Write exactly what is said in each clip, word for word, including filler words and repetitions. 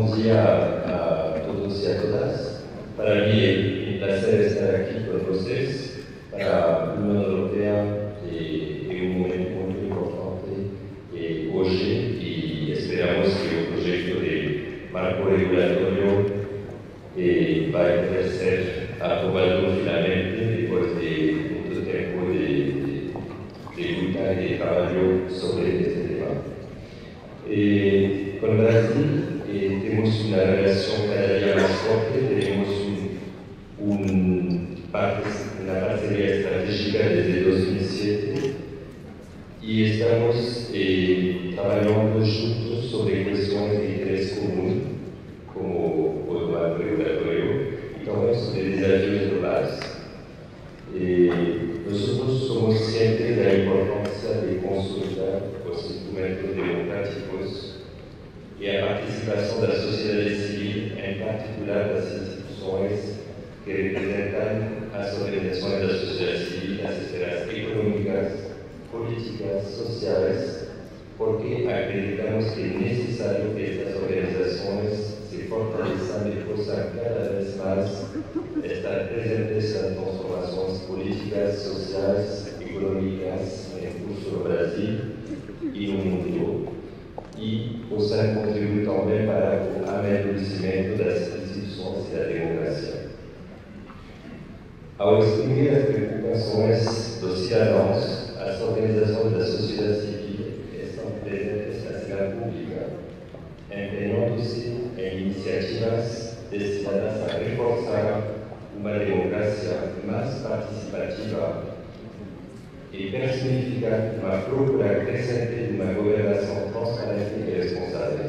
bom dia a, a todos e a todas. Para mim é um prazer estar aqui com vocês para a União Europeia. É um momento muito importante e hoje e esperamos que o projeto de marco regulatório eh, vai poder ser aprovado finalmente depois de muito tempo de, de, de luta e de trabalho sobre este tema. Eh, con Brasil eh, tenemos una relación cada día más fuerte, tenemos un, un parte, una parcería estratégica desde dos mil siete y estamos eh, trabajando juntos sobre cuestiones de interés común, como el marco regulatorio, y también sobre desafíos globales. Eh, nosotros somos conscientes de la importancia de consolidar los instrumentos democráticos y la participación de la sociedad civil, en particular las instituciones que representan las organizaciones de la sociedad civil, las esferas económicas, políticas, sociales, porque acreditamos que es necesario que estas organizaciones se fortalezcan y puedan cada vez más estar presentes en transformaciones políticas, sociales, económicas en curso en Brasil y en el mundo, y puedan contribuir también para el amadurecimiento de las instituciones y la democracia. Ao exprimir as preocupações dos cidadãos, as organizações da sociedade civil estão presentes na cena pública, empenhando-se em iniciativas destinadas a reforçar uma democracia mais participativa e personificar uma procura crescente de uma governação transparente e responsável.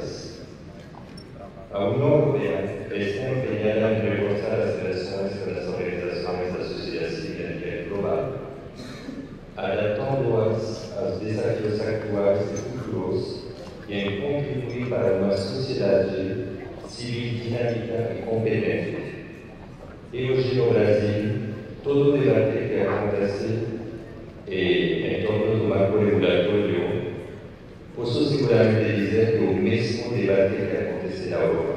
A União Europeia está empenhada em reforçar as relações com as organizações da sociedade civil a nível global, adaptando-as aos desafios atuais e futuros e em contribuir para uma sociedade civil dinâmica e competente. E hoje no Brasil, todo o debate que acontece eh, em torno do marco regulatório, posso seguramente dizer que o mesmo debate que acontece na Europa.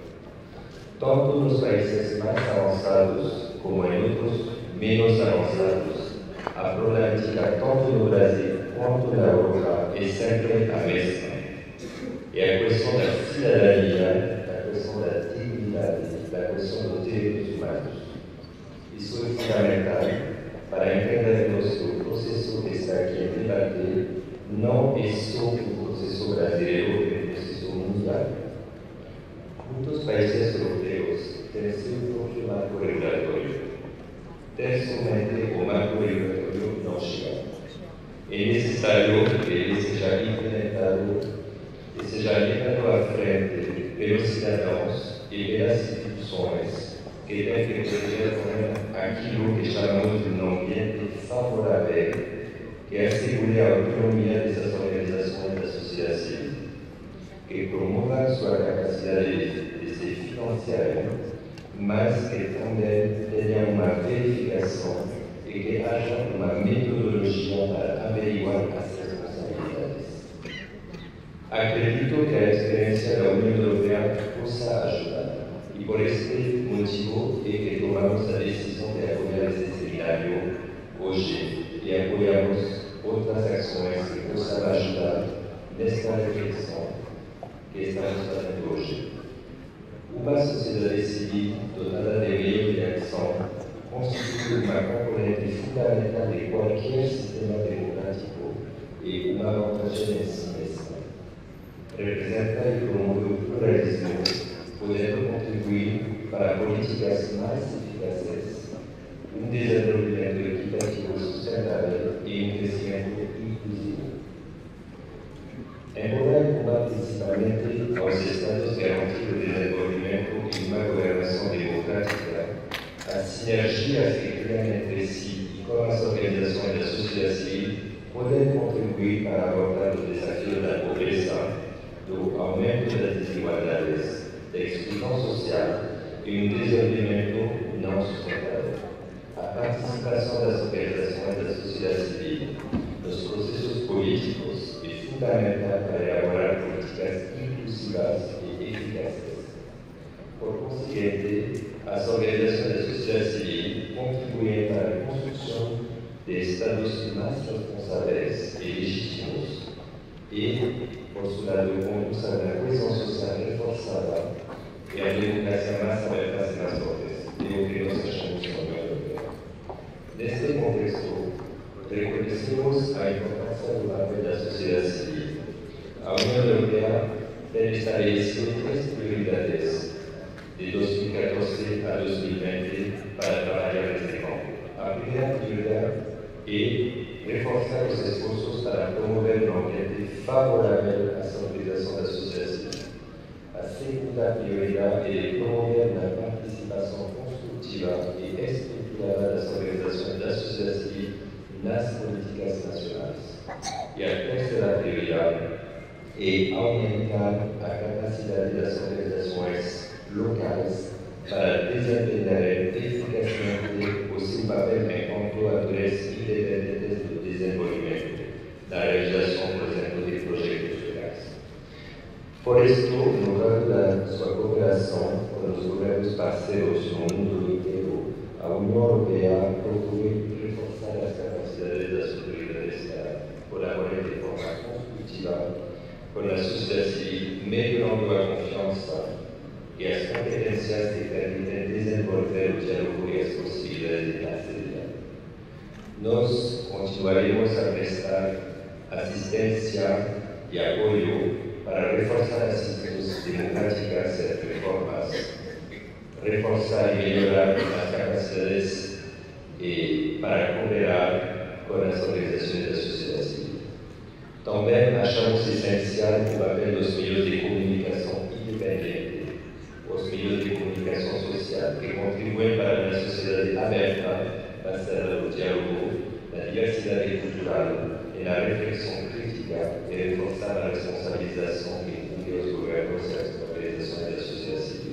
Tanto nos países mais avançados como em outros menos avançados, a problemática tanto no Brasil quanto na Europa é sempre a mesma. É a questão da cidadania, a questão da dignidade, a questão dos direitos humanos. Isso é fundamental para entendermos que o processo que está aqui em debate não é só um processo brasileiro, é um processo mundial. Muitos países europeus têm seu próprio marco regulatório. Terçamente, o marco regulatório não chega. É necessário que ele seja implementado e seja levado à frente pelos cidadãos e pelas instituições que têm que proteger aquilo que chamamos de um ambiente favorável, que assegure a autonomia dessas organizações da sociedade civil, que promovam sua capacidade de, de se financiar, mas que também tenham uma verificação e que haja uma metodologia para averiguar as responsabilidades. Acredito que a experiência da União Europeia possa ajudar, e por este motivo é que tomamos a decisão de apoiar este seminário hoje e apoiamos outras ações que possam ajudar nesta reflexão que estamos fazendo hoje. Uma sociedade civil dotada de meio de ação constitui uma componente fundamental de qualquer sistema democrático e uma vantagem em si mesma. Representa e promove o pluralismo, podendo contribuir para políticas mais eficazes, um desenvolvimento equitativo sustentável e um crescimento inclusivo. Embora combate principalmente aos Estados garantir o desenvolvimento e uma governação democrática, as sinergias que criam entre si e com as organizações da sociedade civil podem contribuir para abordar o desafio da pobreza, do aumento das desigualdades, da exclusão social e um desenvolvimento não sustentável. A participação das organizações da sociedade civil nos processos políticos é fundamental para elaborar políticas inclusivas e eficazes. Por consiguiente, as organizações da sociedade civil contribuem para a construção de estados mais responsáveis e legítimos e, por seu lado, conduz a uma coesão social reforçada e a democracia mais aberta e mais forte, e o que nós achamos na União Europeia. Neste contexto, reconhecemos a importância do papel da sociedade civil. A União Europeia tem estabelecido três prioridades de dois mil e quatorze a dois mil e vinte para trabalhar neste campo. A primeira prioridade é reforçar os esforços para promover um ambiente favorável à solidarização da sociedade civil. A segunda prioridade é promover uma participação construtiva e estruturada das organizações da sociedade civil nas políticas nacionais. E a terceira prioridade é aumentar a capacidade das organizações locais para desempenharem eficazmente o seu papel enquanto atores independentes do desenvolvimento, da realização, por exemplo, de projetos locais. Por isso, no âmbito da sua cooperação com os governos parceiros no mundo inteiro, a União Europeia procura reforçar as capacidades das autoridades para colaborar de forma construtiva com a sociedade civil, melhorando a confiança e as competências que permitem desenvolver o diálogo e as possibilidades de parceria. Nós continuaremos a prestar assistência e apoio para reforçar as instituições democráticas e reformas, reforçar e melhorar as capacidades e para cooperar com as organizações da sociedade civil. Também achamos essencial o papel dos meios de comunicação independentes, os meios de comunicação social, que contribuem para uma sociedade aberta, baseada no diálogo, na diversidade cultural e na reflexão crítica, e reforçar a responsabilização que incumbe os governos e as organizações da sociedade civil.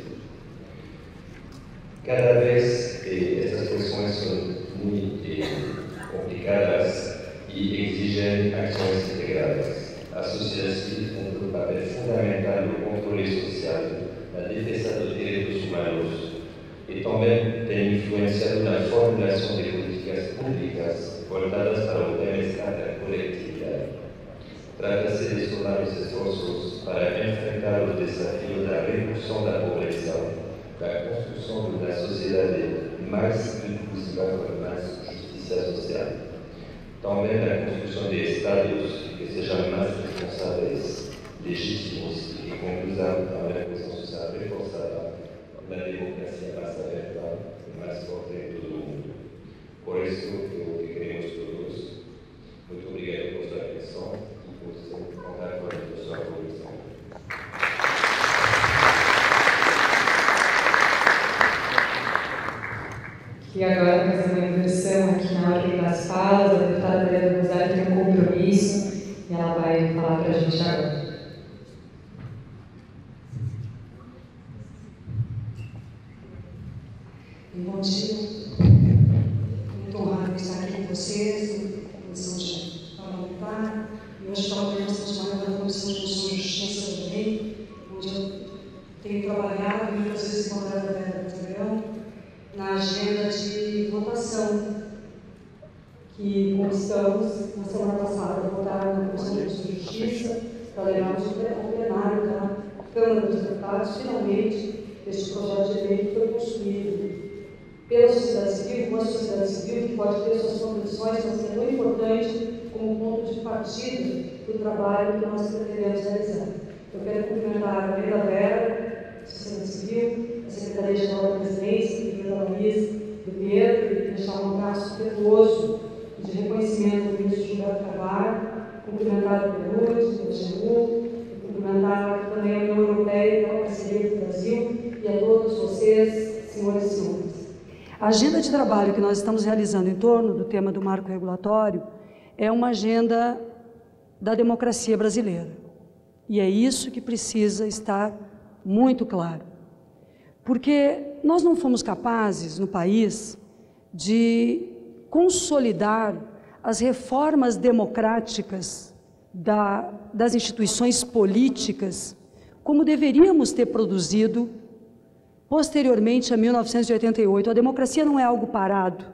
Cada vez eh, essas questões são muito eh, complicadas e exigem ações integradas. A sociedade civil cumpre um papel fundamental no controle social, na defesa dos direitos humanos e também tem influenciado na formulação de políticas públicas voltadas para o bem-estar da coletividade. Trata-se de somar os esforços para enfrentar os desafios da redução da pobreza, da construção de uma sociedade mais inclusiva com mais justiça social. Também da construção de estados que sejam mais responsáveis, legítimos e que conduzam a uma coesão social reforçada, uma democracia mais aberta e mais forte em todo o mundo. Por isso, eu que queremos todos, muito obrigado por sua atenção e por contar com a sua colaboração. E agora fazer uma inversão aqui na ordem das falas. A deputada Maria Rosário tem um compromisso e ela vai falar para a gente agora. Bom dia, muito honrado de estar aqui com vocês, na comissão de parlamentar, e hoje trabalhamos continuamente na Comissão de Constituição e Justiça também, onde eu tenho trabalhado muitas vezes com a Vera Brasileirão, na agenda de votação que conquistamos na semana passada, votaram na Comissão de Constituição e Justiça, para levarmos ao plenário da Câmara dos Deputados, finalmente, este projeto de lei que foi construído pela sociedade civil, com a sociedade civil, que pode ter suas condições, mas que é tão importante como ponto de partida do trabalho que nós pretendemos realizar. Eu quero cumprimentar a Vera Vera, a sociedade civil, a Secretaria-Geral da Presidência, a Luiz, do Pedro, e deixar um abraço afetuoso de reconhecimento do ministro Gilberto Carvalho, cumprimentar o Perude, o G U, cumprimentar também a União Europeia pela parceria do Brasil e a todos vocês, senhoras e senhores. A agenda de trabalho que nós estamos realizando em torno do tema do marco regulatório é uma agenda da democracia brasileira. E é isso que precisa estar muito claro. Porque nós não fomos capazes, no país, de consolidar as reformas democráticas da, das instituições políticas como deveríamos ter produzido posteriormente a mil novecentos e oitenta e oito. A democracia não é algo parado.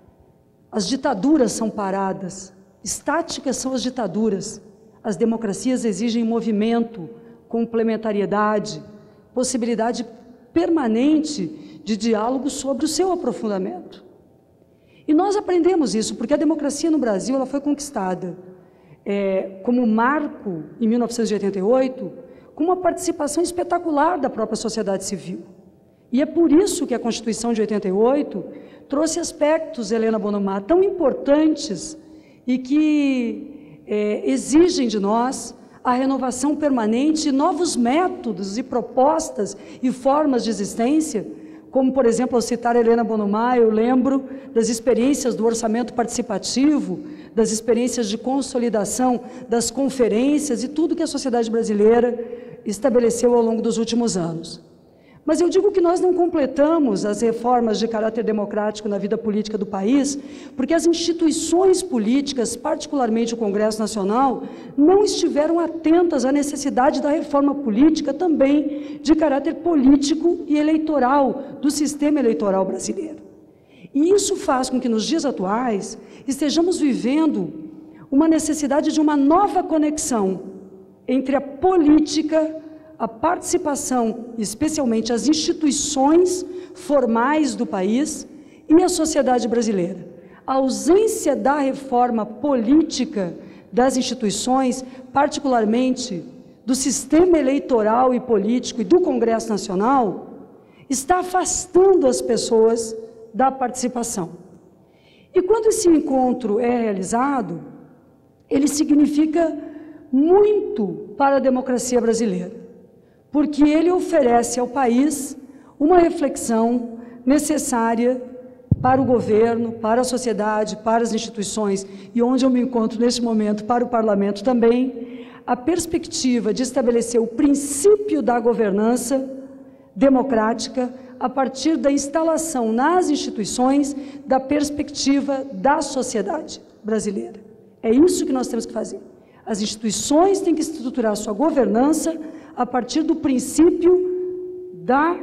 As ditaduras são paradas. Estáticas são as ditaduras. As democracias exigem movimento, complementariedade, possibilidade permanente de diálogo sobre o seu aprofundamento. E nós aprendemos isso, porque a democracia no Brasil ela foi conquistada é, como marco, em mil novecentos e oitenta e oito, com uma participação espetacular da própria sociedade civil. E é por isso que a Constituição de oitenta e oito trouxe aspectos, Helena Bonamá, tão importantes e que é, exigem de nós a renovação permanente de novos métodos e propostas e formas de existência, como, por exemplo, ao citar Helena Bonamá, eu lembro das experiências do orçamento participativo, das experiências de consolidação das conferências e tudo que a sociedade brasileira estabeleceu ao longo dos últimos anos. Mas eu digo que nós não completamos as reformas de caráter democrático na vida política do país, porque as instituições políticas, particularmente o Congresso Nacional, não estiveram atentas à necessidade da reforma política também de caráter político e eleitoral, do sistema eleitoral brasileiro. E isso faz com que nos dias atuais estejamos vivendo uma necessidade de uma nova conexão entre a política, a participação, especialmente as instituições formais do país e a sociedade brasileira. A ausência da reforma política das instituições, particularmente do sistema eleitoral e político e do Congresso Nacional, está afastando as pessoas da participação. E quando esse encontro é realizado, ele significa muito para a democracia brasileira, porque ele oferece ao país uma reflexão necessária para o governo, para a sociedade, para as instituições, e onde eu me encontro neste momento, para o parlamento também, a perspectiva de estabelecer o princípio da governança democrática a partir da instalação nas instituições da perspectiva da sociedade brasileira. É isso que nós temos que fazer. As instituições têm que estruturar sua governança a partir do princípio da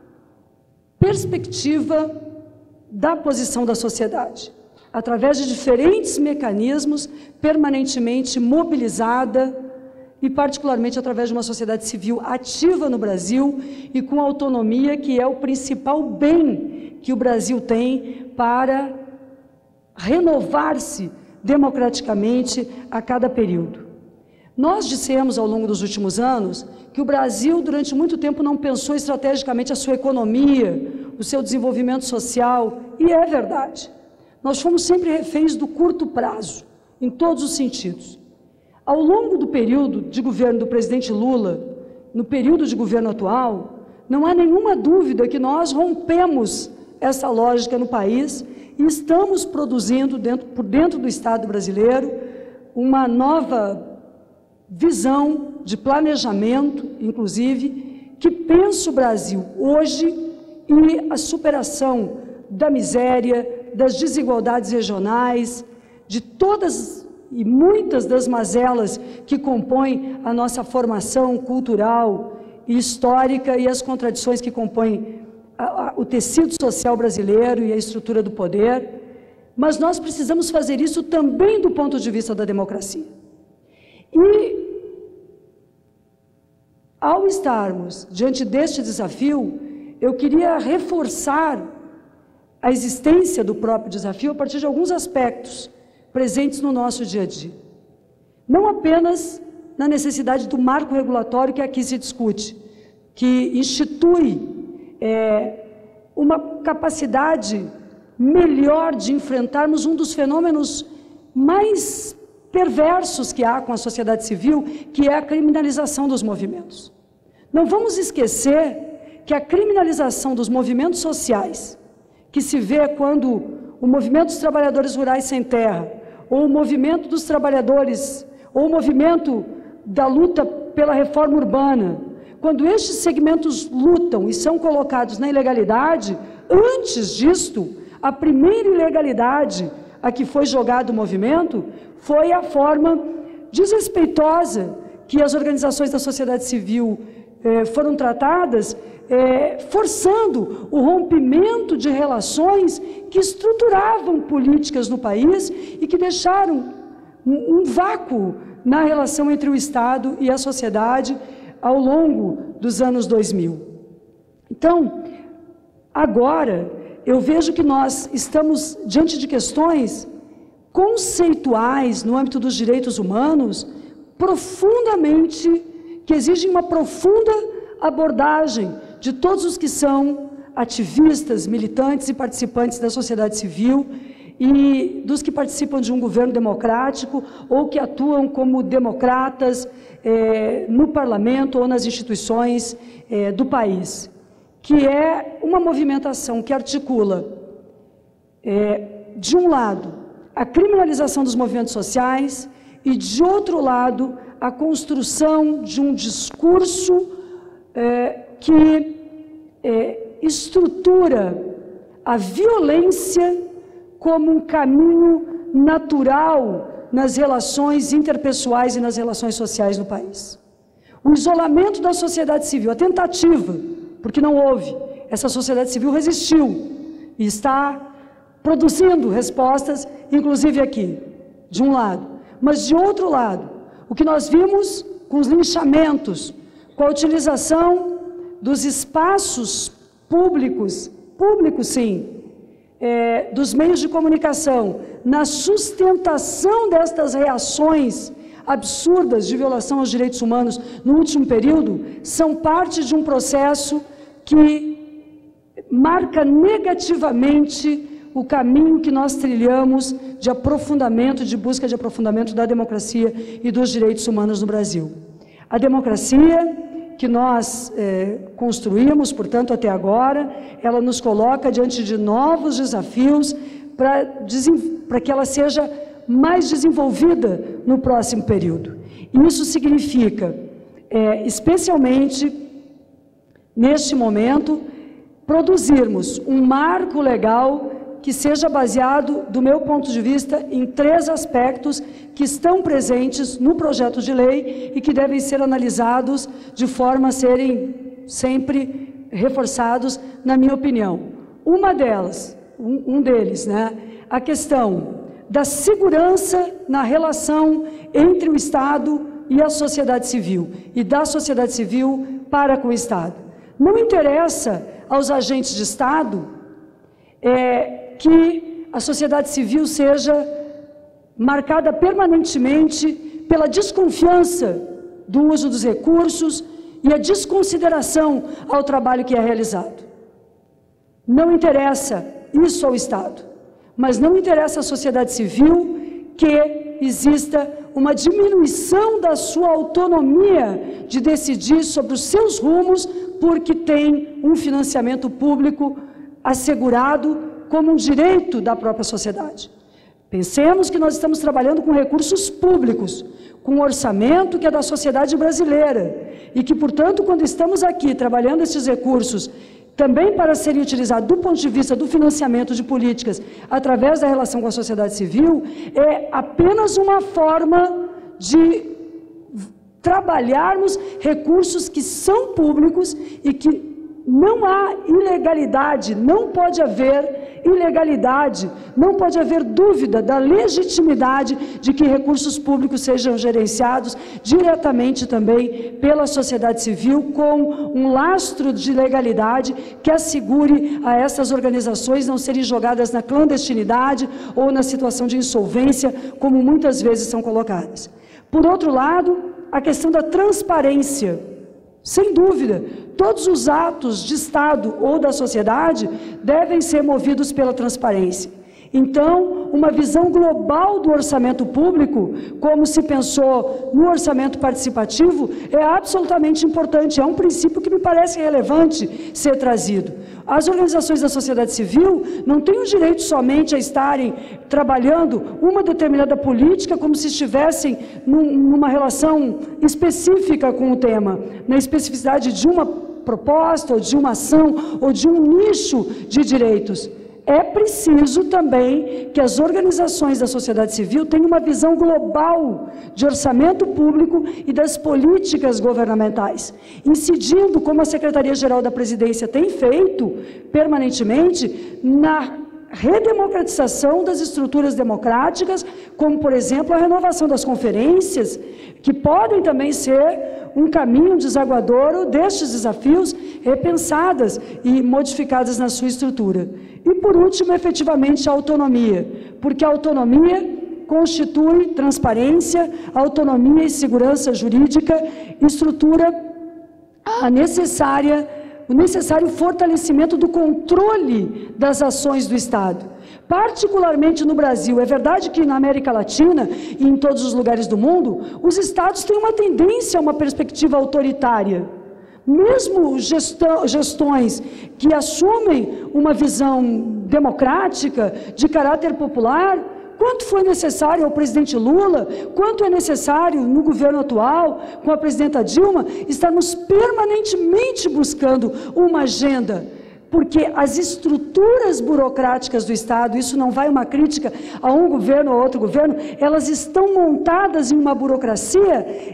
perspectiva da posição da sociedade, através de diferentes mecanismos, permanentemente mobilizada e particularmente através de uma sociedade civil ativa no Brasil e com autonomia, que é o principal bem que o Brasil tem para renovar-se democraticamente a cada período. Nós dissemos ao longo dos últimos anos que o Brasil durante muito tempo não pensou estrategicamente a sua economia, o seu desenvolvimento social, e é verdade. Nós fomos sempre reféns do curto prazo, em todos os sentidos. Ao longo do período de governo do presidente Lula, no período de governo atual, não há nenhuma dúvida que nós rompemos essa lógica no país e estamos produzindo, dentro, por dentro do Estado brasileiro, uma nova visão de planejamento, inclusive, que pensa o Brasil hoje e a superação da miséria, das desigualdades regionais, de todas e muitas das mazelas que compõem a nossa formação cultural e histórica e as contradições que compõem a, a, o tecido social brasileiro e a estrutura do poder, mas nós precisamos fazer isso também do ponto de vista da democracia. E, ao estarmos diante deste desafio, eu queria reforçar a existência do próprio desafio a partir de alguns aspectos presentes no nosso dia a dia. Não apenas na necessidade do marco regulatório que aqui se discute, que institui é, uma capacidade melhor de enfrentarmos um dos fenômenos mais perversos que há com a sociedade civil, que é a criminalização dos movimentos. Não vamos esquecer que a criminalização dos movimentos sociais, que se vê quando o movimento dos trabalhadores rurais sem terra, ou o movimento dos trabalhadores, ou o movimento da luta pela reforma urbana, quando estes segmentos lutam e são colocados na ilegalidade, antes disto, a primeira ilegalidade a que foi jogado o movimento foi a forma desrespeitosa que as organizações da sociedade civil eh, foram tratadas eh, forçando o rompimento de relações que estruturavam políticas no país e que deixaram um, um vácuo na relação entre o Estado e a sociedade ao longo dos anos dois mil. Então, agora, eu vejo que nós estamos diante de questões conceituais no âmbito dos direitos humanos profundamente, que exigem uma profunda abordagem de todos os que são ativistas, militantes e participantes da sociedade civil e dos que participam de um governo democrático ou que atuam como democratas eh, no parlamento ou nas instituições eh, do país, que é uma movimentação que articula, eh, de um lado, a criminalização dos movimentos sociais e, de outro lado, a construção de um discurso eh, que eh, estrutura a violência como um caminho natural nas relações interpessoais e nas relações sociais no país. O isolamento da sociedade civil, a tentativa, porque não houve, essa sociedade civil resistiu e está produzindo respostas, inclusive aqui, de um lado. Mas, de outro lado, o que nós vimos com os linchamentos, com a utilização dos espaços públicos, públicos sim, é, dos meios de comunicação, na sustentação destas reações absurdas de violação aos direitos humanos no último período, são parte de um processo que marca negativamente o caminho que nós trilhamos de aprofundamento, de busca de aprofundamento da democracia e dos direitos humanos no Brasil. A democracia que nós eh, construímos, portanto, até agora, ela nos coloca diante de novos desafios para que ela seja mais desenvolvida no próximo período. E isso significa, eh, especialmente neste momento, produzirmos um marco legal que seja baseado, do meu ponto de vista, em três aspectos que estão presentes no projeto de lei e que devem ser analisados de forma a serem sempre reforçados, na minha opinião. Uma delas, um, um deles, né, a questão da segurança na relação entre o Estado e a sociedade civil, e da sociedade civil para com o Estado. Não interessa aos agentes de Estado é, que a sociedade civil seja marcada permanentemente pela desconfiança do uso dos recursos e a desconsideração ao trabalho que é realizado. Não interessa isso ao Estado, mas não interessa à sociedade civil que exista uma diminuição da sua autonomia de decidir sobre os seus rumos, porque tem um financiamento público assegurado como um direito da própria sociedade. Pensemos que nós estamos trabalhando com recursos públicos, com um orçamento que é da sociedade brasileira, e que, portanto, quando estamos aqui trabalhando esses recursos, também para serem utilizados do ponto de vista do financiamento de políticas, através da relação com a sociedade civil, é apenas uma forma de trabalharmos recursos que são públicos e que não há ilegalidade, não pode haver ilegalidade, não pode haver dúvida da legitimidade de que recursos públicos sejam gerenciados diretamente também pela sociedade civil, com um lastro de legalidade que assegure a essas organizações não serem jogadas na clandestinidade ou na situação de insolvência, como muitas vezes são colocadas. Por outro lado, a questão da transparência. Sem dúvida, todos os atos de Estado ou da sociedade devem ser movidos pela transparência. Então, uma visão global do orçamento público, como se pensou no orçamento participativo, é absolutamente importante, é um princípio que me parece relevante ser trazido. As organizações da sociedade civil não têm o direito somente a estarem trabalhando uma determinada política como se estivessem num, numa relação específica com o tema, na especificidade de uma proposta, ou de uma ação, ou de um nicho de direitos. é preciso também que as organizações da sociedade civil tenham uma visão global de orçamento público e das políticas governamentais, incidindo, como a Secretaria-Geral da Presidência tem feito permanentemente, na redemocratização das estruturas democráticas, como, por exemplo, a renovação das conferências, que podem também ser um caminho desaguadouro destes desafios, repensadas e modificadas na sua estrutura. E, por último, efetivamente, a autonomia, porque a autonomia constitui transparência, autonomia e segurança jurídica, estrutura a necessária o necessário fortalecimento do controle das ações do Estado, particularmente no Brasil. É verdade que na América Latina e em todos os lugares do mundo, os Estados têm uma tendência a uma perspectiva autoritária. Mesmo gestão, gestões que assumem uma visão democrática, de caráter popular, quanto foi necessário ao presidente Lula, quanto é necessário no governo atual, com a presidenta Dilma, estarmos permanentemente buscando uma agenda, porque as estruturas burocráticas do Estado, isso não vai uma crítica a um governo ou a outro governo, elas estão montadas em uma burocracia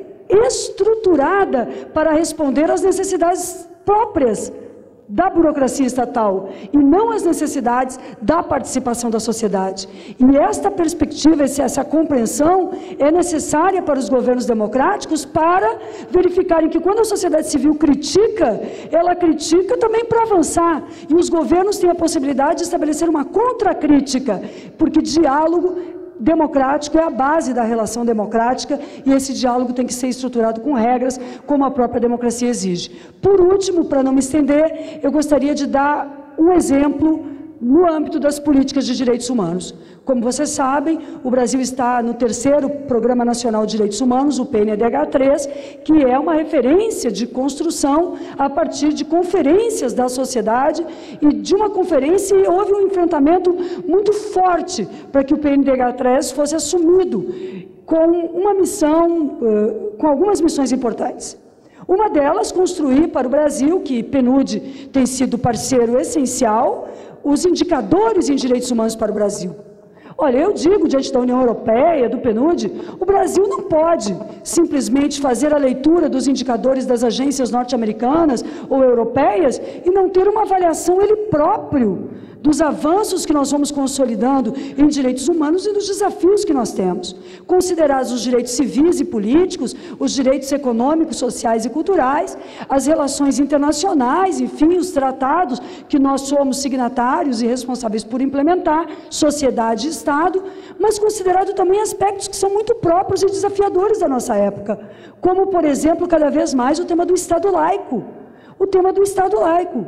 estruturada para responder às necessidades próprias da burocracia estatal e não as necessidades da participação da sociedade. E esta perspectiva, essa compreensão é necessária para os governos democráticos para verificarem que quando a sociedade civil critica, ela critica também para avançar, e os governos têm a possibilidade de estabelecer uma contracrítica, porque diálogo democrático é a base da relação democrática, e esse diálogo tem que ser estruturado com regras, como a própria democracia exige. Por último, para não me estender, eu gostaria de dar um exemplo no âmbito das políticas de direitos humanos. Como vocês sabem, o Brasil está no terceiro Programa Nacional de Direitos Humanos, o P N D H três, que é uma referência de construção a partir de conferências da sociedade, e de uma conferência houve um enfrentamento muito forte para que o P N D H três fosse assumido com uma missão, com algumas missões importantes. Uma delas, construir para o Brasil, que P N U D tem sido parceiro essencial, os indicadores em direitos humanos para o Brasil. Olha, eu digo, diante da União Europeia, do P N U D, o Brasil não pode simplesmente fazer a leitura dos indicadores das agências norte-americanas ou europeias e não ter uma avaliação ele próprio dos avanços que nós vamos consolidando em direitos humanos e dos desafios que nós temos. Considerados os direitos civis e políticos, os direitos econômicos, sociais e culturais, as relações internacionais, enfim, os tratados que nós somos signatários e responsáveis por implementar, sociedade e Estado, mas considerado também aspectos que são muito próprios e desafiadores da nossa época, como, por exemplo, cada vez mais o tema do Estado laico. O tema do Estado laico.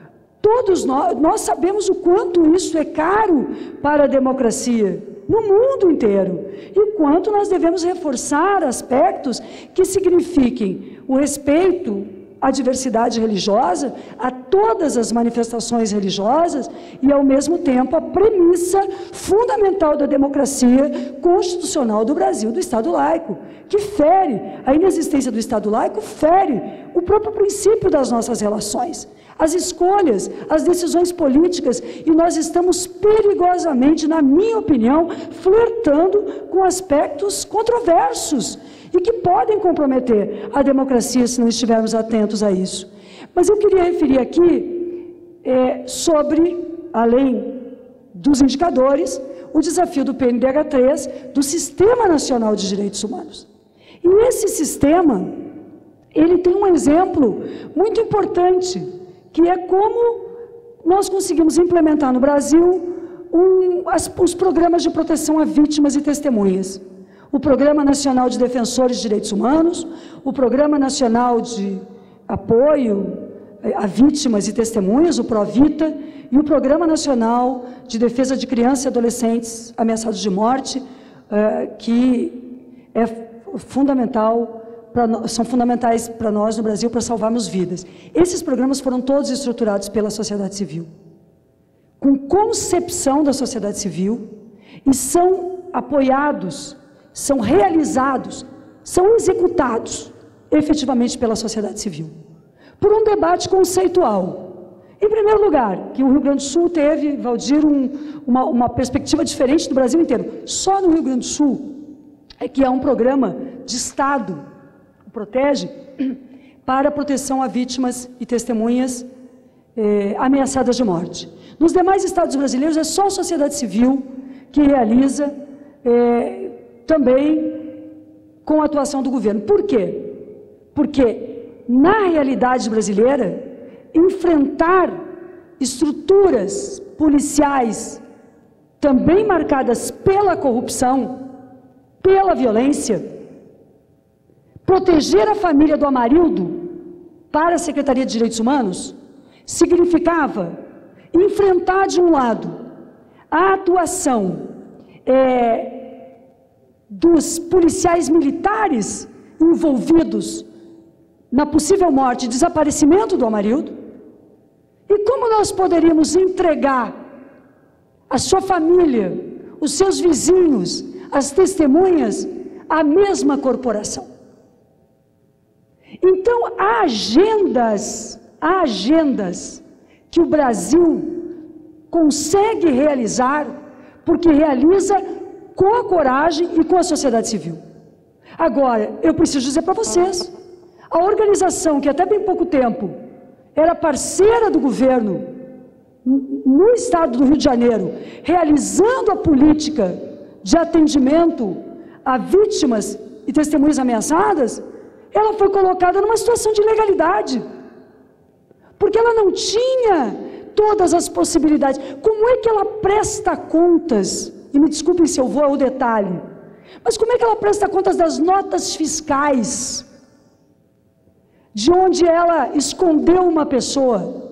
Todos nós, nós sabemos o quanto isso é caro para a democracia, no mundo inteiro, e o quanto nós devemos reforçar aspectos que signifiquem o respeito à diversidade religiosa, a todas as manifestações religiosas, e, ao mesmo tempo, a premissa fundamental da democracia constitucional do Brasil, do Estado laico, que fere, a inexistência do Estado laico fere o próprio princípio das nossas relações, as escolhas, as decisões políticas, e nós estamos perigosamente, na minha opinião, flertando com aspectos controversos e que podem comprometer a democracia se não estivermos atentos a isso. Mas eu queria referir aqui é, sobre, além dos indicadores, o desafio do P N D H três, do Sistema Nacional de Direitos Humanos. E esse sistema, ele tem um exemplo muito importante, que é como nós conseguimos implementar no Brasil um, as, os programas de proteção a vítimas e testemunhas. O Programa Nacional de Defensores de Direitos Humanos, o Programa Nacional de Apoio a Vítimas e Testemunhas, o PROVITA, e o Programa Nacional de Defesa de Crianças e Adolescentes Ameaçados de Morte, uh, que é fundamental, pra, são fundamentais para nós no Brasil para salvarmos vidas. Esses programas foram todos estruturados pela sociedade civil, com concepção da sociedade civil, e são apoiados, são realizados, são executados efetivamente pela sociedade civil, por um debate conceitual. Em primeiro lugar, que o Rio Grande do Sul teve, Valdir, um, uma, uma perspectiva diferente do Brasil inteiro. Só no Rio Grande do Sul é que há um programa de Estado que protege para proteção a vítimas e testemunhas eh, ameaçadas de morte. Nos demais estados brasileiros é só a sociedade civil que realiza eh, também com a atuação do governo. Por quê? Porque na realidade brasileira, enfrentar estruturas policiais também marcadas pela corrupção, pela violência, proteger a família do Amarildo para a Secretaria de Direitos Humanos significava enfrentar de um lado a atuação é, dos policiais militares envolvidos na possível morte e desaparecimento do Amarildo. E como nós poderíamos entregar a sua família, os seus vizinhos, as testemunhas, à mesma corporação? Então, há agendas, há agendas que o Brasil consegue realizar, porque realiza com a coragem e com a sociedade civil. Agora, eu preciso dizer para vocês, a organização que até bem pouco tempo era parceira do governo no estado do Rio de Janeiro, realizando a política de atendimento a vítimas e testemunhas ameaçadas, ela foi colocada numa situação de ilegalidade, porque ela não tinha todas as possibilidades. Como é que ela presta contas, e me desculpem se eu vou ao detalhe, mas como é que ela presta contas das notas fiscais, de onde ela escondeu uma pessoa?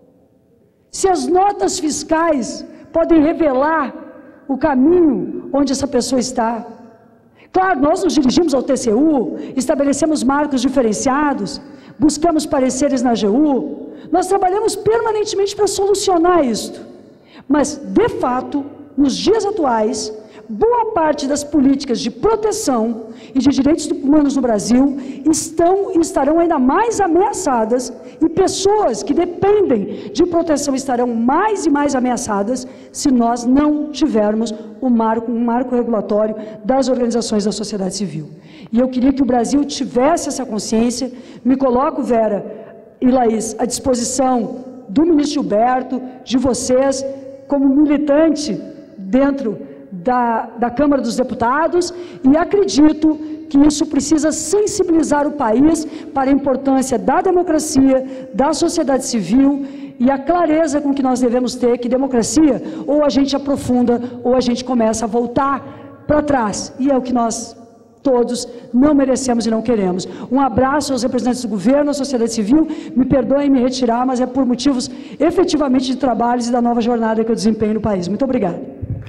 Se as notas fiscais podem revelar o caminho onde essa pessoa está. Claro, nós nos dirigimos ao T C U, estabelecemos marcos diferenciados, buscamos pareceres na A G U, nós trabalhamos permanentemente para solucionar isto. Mas, de fato, nos dias atuais, boa parte das políticas de proteção e de direitos humanos no Brasil estão e estarão ainda mais ameaçadas, e pessoas que dependem de proteção estarão mais e mais ameaçadas se nós não tivermos um marco, um marco regulatório das organizações da sociedade civil. E eu queria que o Brasil tivesse essa consciência. Me coloco, Vera e Laís, à disposição do ministro Gilberto, de vocês, como militante dentro Da, da Câmara dos Deputados, e acredito que isso precisa sensibilizar o país para a importância da democracia, da sociedade civil e a clareza com que nós devemos ter que democracia ou a gente aprofunda ou a gente começa a voltar para trás, e é o que nós todos não merecemos e não queremos. Um abraço aos representantes do governo, à sociedade civil. Me perdoem me retirar, mas é por motivos efetivamente de trabalhos e da nova jornada que eu desempenho no país. Muito obrigada.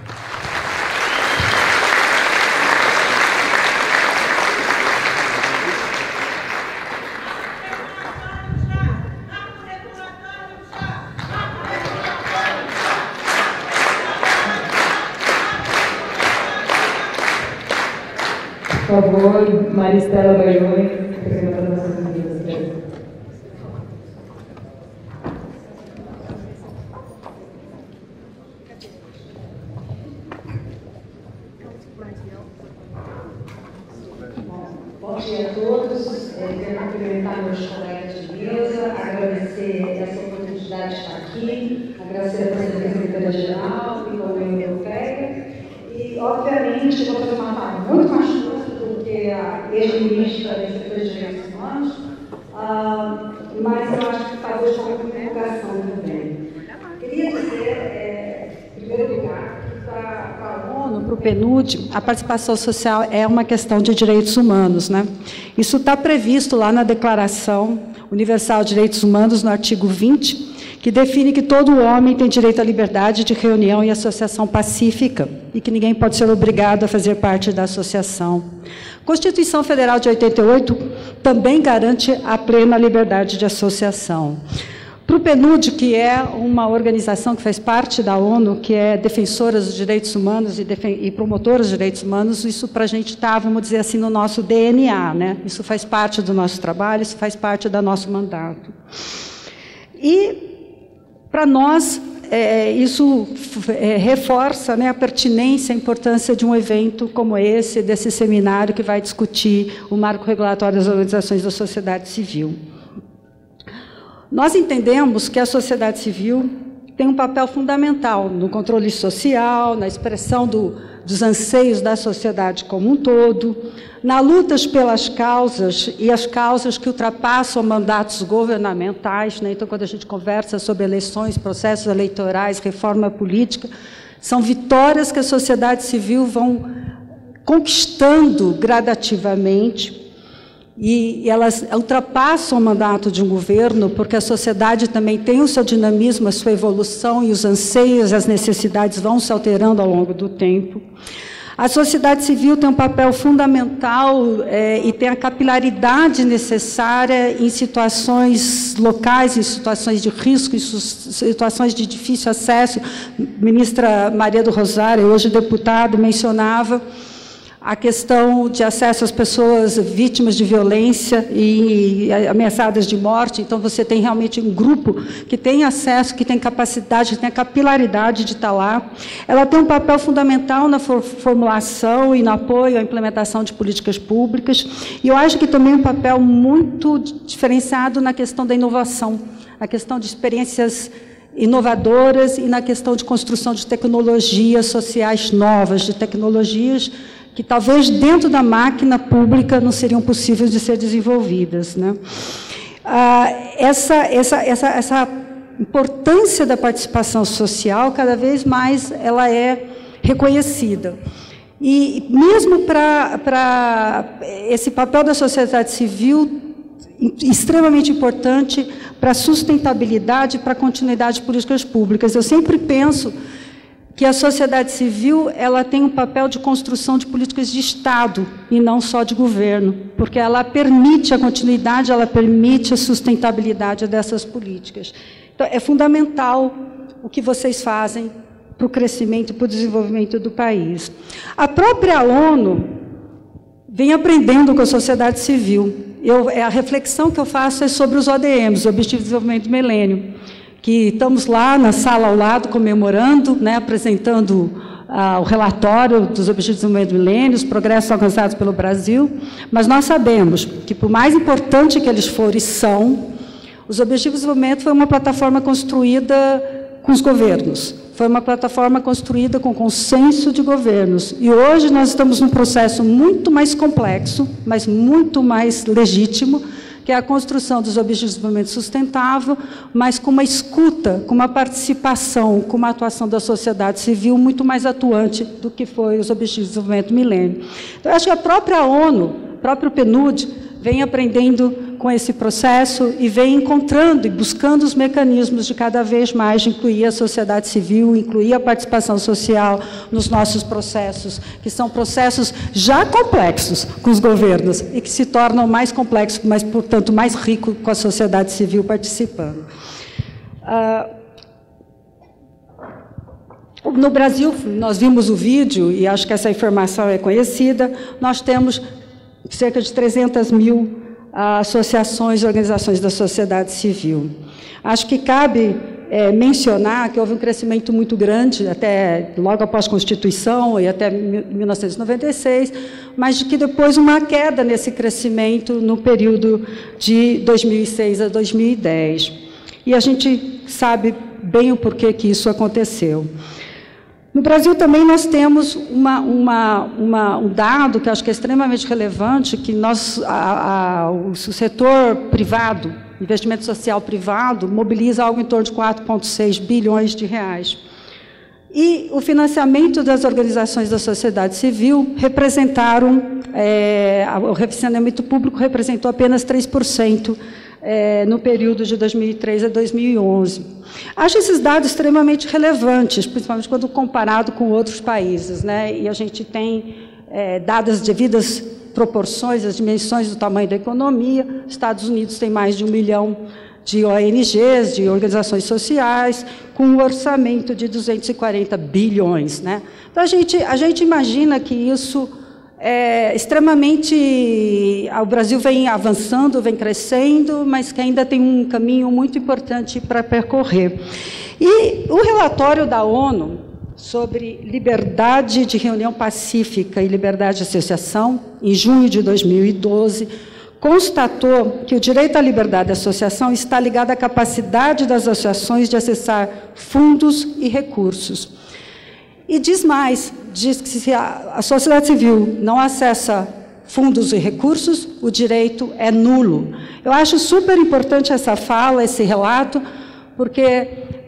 Por favor, Maristela Baione, representando as nossas vidas. Bom dia a todos. Eu quero cumprimentar meus colegas de mesa, agradecer essa oportunidade de estar aqui, agradecer a presidência da Secretaria-Geral e da União Europeia. E, obviamente, vou fazer uma fala muito mais curta do que a ex-ministra da Secretaria de Direitos Humanos, uh, mas eu acho que fazer de uma divulgação também. Queria dizer, é, em primeiro lugar, que para a ONU, para o P N U D, a participação social é uma questão de direitos humanos, né? Isso está previsto lá na Declaração Universal de Direitos Humanos, no artigo vinte, que define que todo homem tem direito à liberdade de reunião e associação pacífica e que ninguém pode ser obrigado a fazer parte da associação. A Constituição Federal de oitenta e oito também garante a plena liberdade de associação. Para o P N U D, que é uma organização que faz parte da ONU, que é defensora dos direitos humanos e, e promotora dos direitos humanos, isso para a gente está, vamos dizer assim, no nosso D N A, né? Isso faz parte do nosso trabalho, isso faz parte do nosso mandato. E para nós, é, isso é, reforça, né, a pertinência, a importância de um evento como esse, desse seminário que vai discutir o marco regulatório das organizações da sociedade civil. Nós entendemos que a sociedade civil tem um papel fundamental no controle social, na expressão do, dos anseios da sociedade como um todo, na luta pelas causas, e as causas que ultrapassam mandatos governamentais, né? Então, quando a gente conversa sobre eleições, processos eleitorais, reforma política, são vitórias que a sociedade civil vão conquistando gradativamente, e elas ultrapassam o mandato de um governo, porque a sociedade também tem o seu dinamismo, a sua evolução, e os anseios, as necessidades vão se alterando ao longo do tempo. A sociedade civil tem um papel fundamental é, e tem a capilaridade necessária em situações locais, em situações de risco, em situações de difícil acesso. A ministra Maria do Rosário, hoje deputada, mencionava a questão de acesso às pessoas vítimas de violência e ameaçadas de morte. Então, você tem realmente um grupo que tem acesso, que tem capacidade, que tem a capilaridade de estar lá. Ela tem um papel fundamental na formulação e no apoio à implementação de políticas públicas. E eu acho que também um papel muito diferenciado na questão da inovação, na questão de experiências inovadoras e na questão de construção de tecnologias sociais novas, de tecnologias que talvez dentro da máquina pública não seriam possíveis de ser desenvolvidas, né? Ah, essa, essa, essa, essa importância da participação social, cada vez mais ela é reconhecida. E mesmo para, para esse papel da sociedade civil, extremamente importante para a sustentabilidade e para a continuidade de políticas públicas. Eu sempre penso que a sociedade civil ela tem um papel de construção de políticas de Estado e não só de governo, porque ela permite a continuidade, ela permite a sustentabilidade dessas políticas. Então, é fundamental o que vocês fazem para o crescimento e para o desenvolvimento do país. A própria ONU vem aprendendo com a sociedade civil. Eu, a reflexão que eu faço é sobre os O D Ms, Objetivos de Desenvolvimento do Milênio, que estamos lá na sala ao lado comemorando, né, apresentando ah, o relatório dos Objetivos de Desenvolvimento do Milênio, os progressos alcançados pelo Brasil, mas nós sabemos que, por mais importante que eles forem, são, os Objetivos de Desenvolvimento foi uma plataforma construída com os governos, foi uma plataforma construída com consenso de governos, e hoje nós estamos num processo muito mais complexo, mas muito mais legítimo, que é a construção dos Objetivos de Desenvolvimento Sustentável, mas com uma escuta, com uma participação, com uma atuação da sociedade civil muito mais atuante do que foi os Objetivos de Desenvolvimento do Milênio. Então, eu acho que a própria ONU, o próprio P N U D, vem aprendendo com esse processo e vem encontrando e buscando os mecanismos de cada vez mais de incluir a sociedade civil, incluir a participação social nos nossos processos, que são processos já complexos com os governos e que se tornam mais complexos, mas, portanto, mais ricos com a sociedade civil participando. Ah, no Brasil, nós vimos o vídeo, e acho que essa informação é conhecida, nós temos cerca de trezentas mil associações e organizações da sociedade civil. Acho que cabe é, mencionar que houve um crescimento muito grande, até logo após a Constituição e até mil novecentos e noventa e seis, mas de que depois uma queda nesse crescimento no período de dois mil e seis a dois mil e dez. E a gente sabe bem o porquê que isso aconteceu. No Brasil também nós temos uma, uma, uma, um dado que acho que é extremamente relevante, que nós, a, a, o setor privado, investimento social privado, mobiliza algo em torno de quatro vírgula seis bilhões de reais. E o financiamento das organizações da sociedade civil representaram, é, o financiamento público representou apenas três por cento É, no período de dois mil e três a dois mil e onze. Acho esses dados extremamente relevantes, principalmente quando comparado com outros países, né? E a gente tem, é, dadas as devidas proporções, as dimensões do tamanho da economia, Estados Unidos tem mais de um milhão de O N Gs, de organizações sociais, com um orçamento de duzentos e quarenta bilhões, né? Então, a gente, a gente imagina que isso é, extremamente... O Brasil vem avançando, vem crescendo, mas que ainda tem um caminho muito importante para percorrer. E o relatório da ONU sobre liberdade de reunião pacífica e liberdade de associação, em junho de dois mil e doze, constatou que o direito à liberdade de associação está ligado à capacidade das associações de acessar fundos e recursos. E diz mais, diz que se a sociedade civil não acessa fundos e recursos, o direito é nulo. Eu acho super importante essa fala, esse relato, porque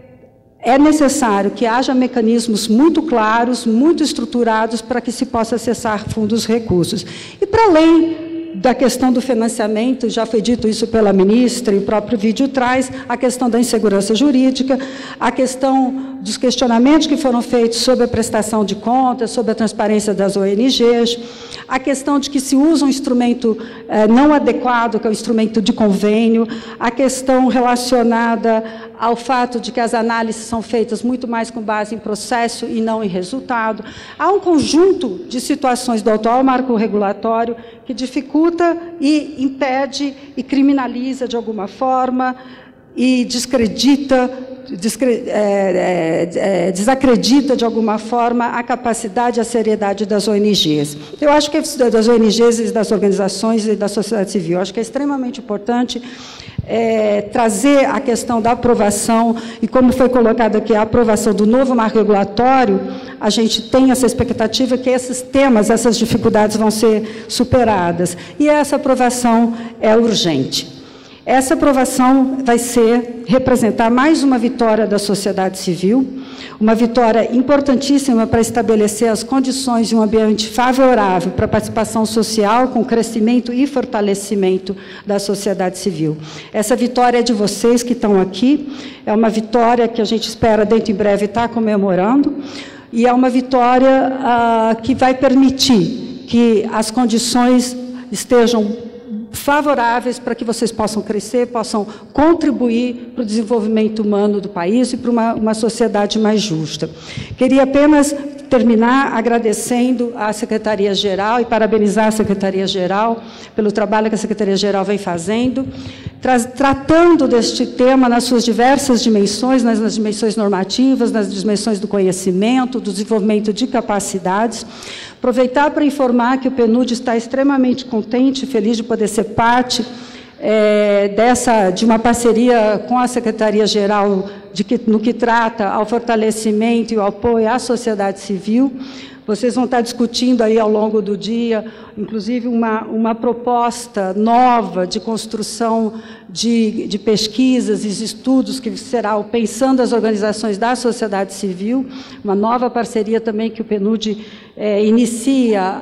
é necessário que haja mecanismos muito claros, muito estruturados, para que se possa acessar fundos e recursos. E, para além da questão do financiamento, já foi dito isso pela ministra, e o próprio vídeo traz, a questão da insegurança jurídica, a questão dos questionamentos que foram feitos sobre a prestação de contas, sobre a transparência das O N Gs, a questão de que se usa um instrumento eh, não adequado, que é o instrumento de convênio, a questão relacionada ao fato de que as análises são feitas muito mais com base em processo e não em resultado. Há um conjunto de situações do atual marco regulatório que dificulta e impede e criminaliza de alguma forma e descredita, descre, é, é, desacredita de alguma forma a capacidade e a seriedade das O N Gs. Eu acho que das O N Gs, das organizações e da sociedade civil, eu acho que é extremamente importante É, trazer a questão da aprovação, e como foi colocado aqui, a aprovação do novo marco regulatório, a gente tem essa expectativa que esses temas, essas dificuldades vão ser superadas. E essa aprovação é urgente. Essa aprovação vai ser, representar mais uma vitória da sociedade civil, uma vitória importantíssima para estabelecer as condições de um ambiente favorável para a participação social, com crescimento e fortalecimento da sociedade civil. Essa vitória é de vocês que estão aqui, é uma vitória que a gente espera, dentro em breve, estar comemorando, e é uma vitória ah, que vai permitir que as condições estejam favoráveis para que vocês possam crescer, possam contribuir para o desenvolvimento humano do país e para uma, uma sociedade mais justa. Queria apenas terminar agradecendo à Secretaria-Geral e parabenizar a Secretaria-Geral pelo trabalho que a Secretaria-Geral vem fazendo, tra tratando deste tema nas suas diversas dimensões, nas, nas dimensões normativas, nas dimensões do conhecimento, do desenvolvimento de capacidades. Aproveitar para informar que o PNUD está extremamente contente e feliz de poder ser parte é, dessa, de uma parceria com a Secretaria-Geral de que, no que trata ao fortalecimento e ao apoio à sociedade civil. Vocês vão estar discutindo aí ao longo do dia, inclusive, uma, uma proposta nova de construção de, de pesquisas e estudos, que será o Pensando as Organizações da Sociedade Civil, uma nova parceria também que o PNUD é, inicia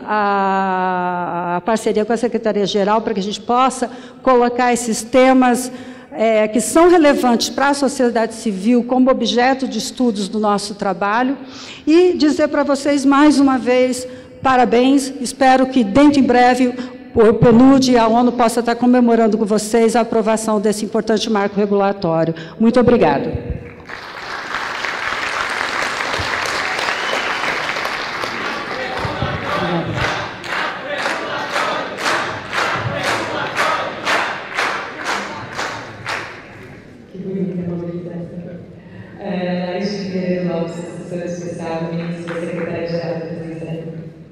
a, a parceria com a Secretaria-Geral, para que a gente possa colocar esses temas É, que são relevantes para a sociedade civil como objeto de estudos do nosso trabalho, e dizer para vocês mais uma vez, parabéns, espero que dentro em breve o PNUD e a ONU possam estar comemorando com vocês a aprovação desse importante marco regulatório. Muito obrigado. Assessora especial do ministro da Secretaria-Geral da Presidência.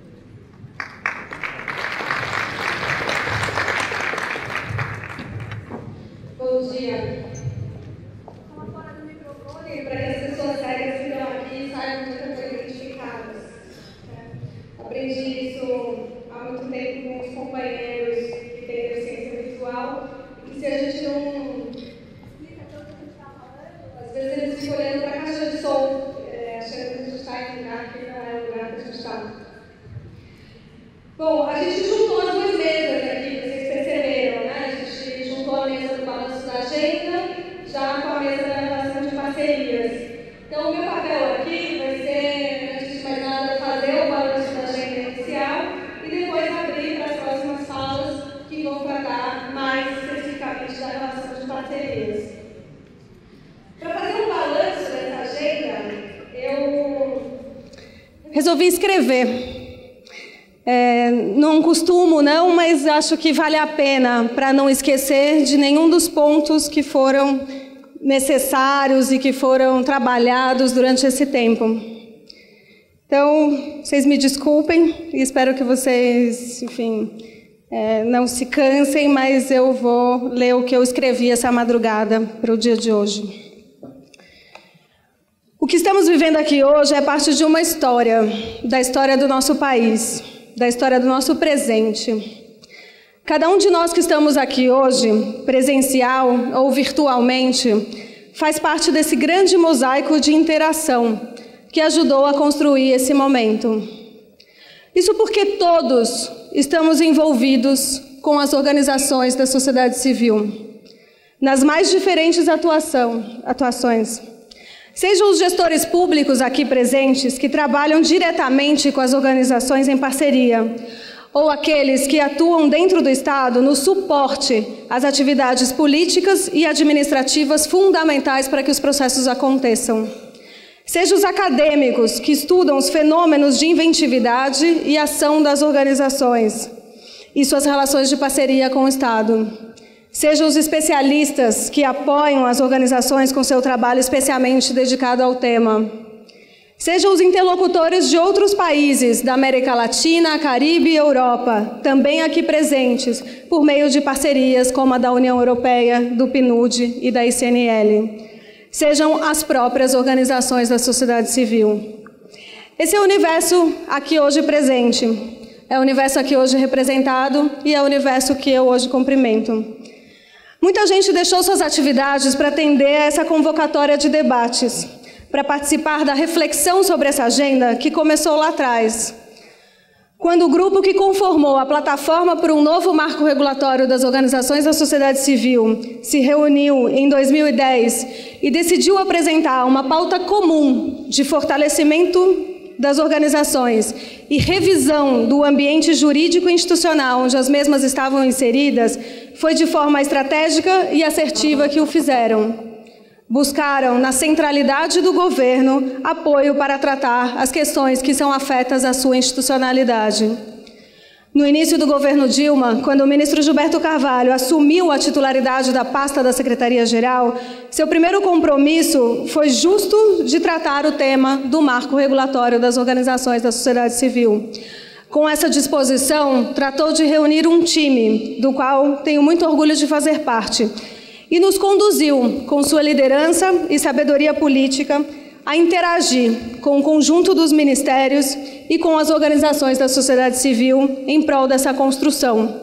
Bom dia. Fala fora do microfone para que as pessoas cegas que estão aqui saibam que estão identificadas. Aprendi isso há muito tempo com os companheiros que têm deficiência visual, e que se a gente não explica tanto o que a gente está falando, às vezes eles ficam olhando para a caixa de som, achando que a gente está em um lugar que não é o lugar que a gente está. Bom, a gente juntou as duas mesas aqui, vocês perceberam, né? A gente juntou a mesa do balanço da agenda, já com a mesa da relação de parcerias. Então, o meu papel aqui vai ser, antes de mais nada, fazer o balanço da agenda inicial e depois abrir para as próximas falas que vão tratar mais especificamente da relação de parcerias. Para fazer um balanço dessa agenda, eu resolvi escrever. É, não costumo, não, mas acho que vale a pena para não esquecer de nenhum dos pontos que foram necessários e que foram trabalhados durante esse tempo. Então, vocês me desculpem e espero que vocês, enfim, é, não se cansem, mas eu vou ler o que eu escrevi essa madrugada para o dia de hoje. O que estamos vivendo aqui hoje é parte de uma história, da história do nosso país, da história do nosso presente. Cada um de nós que estamos aqui hoje, presencial ou virtualmente, faz parte desse grande mosaico de interação que ajudou a construir esse momento. Isso porque todos estamos envolvidos com as organizações da sociedade civil, nas mais diferentes atuação, atuações. Sejam os gestores públicos aqui presentes, que trabalham diretamente com as organizações em parceria, ou aqueles que atuam dentro do Estado no suporte às atividades políticas e administrativas fundamentais para que os processos aconteçam. Sejam os acadêmicos que estudam os fenômenos de inventividade e ação das organizações e suas relações de parceria com o Estado. Sejam os especialistas que apoiam as organizações com seu trabalho especialmente dedicado ao tema. Sejam os interlocutores de outros países da América Latina, Caribe e Europa, também aqui presentes, por meio de parcerias como a da União Europeia, do P N U D e da I C N L. Sejam as próprias organizações da sociedade civil. Esse é o universo aqui hoje presente, é o universo aqui hoje representado e é o universo que eu hoje cumprimento. Muita gente deixou suas atividades para atender a essa convocatória de debates, para participar da reflexão sobre essa agenda que começou lá atrás, quando o grupo que conformou a plataforma por um novo marco regulatório das organizações da sociedade civil se reuniu em dois mil e dez e decidiu apresentar uma pauta comum de fortalecimento das organizações e revisão do ambiente jurídico e institucional onde as mesmas estavam inseridas, foi de forma estratégica e assertiva que o fizeram. Buscaram, na centralidade do governo, apoio para tratar as questões que são afetas à sua institucionalidade. No início do governo Dilma, quando o ministro Gilberto Carvalho assumiu a titularidade da pasta da Secretaria-Geral, seu primeiro compromisso foi justo de tratar o tema do marco regulatório das organizações da sociedade civil. Com essa disposição, tratou de reunir um time, do qual tenho muito orgulho de fazer parte, e nos conduziu, com sua liderança e sabedoria política, a interagir com o conjunto dos ministérios e com as organizações da sociedade civil em prol dessa construção.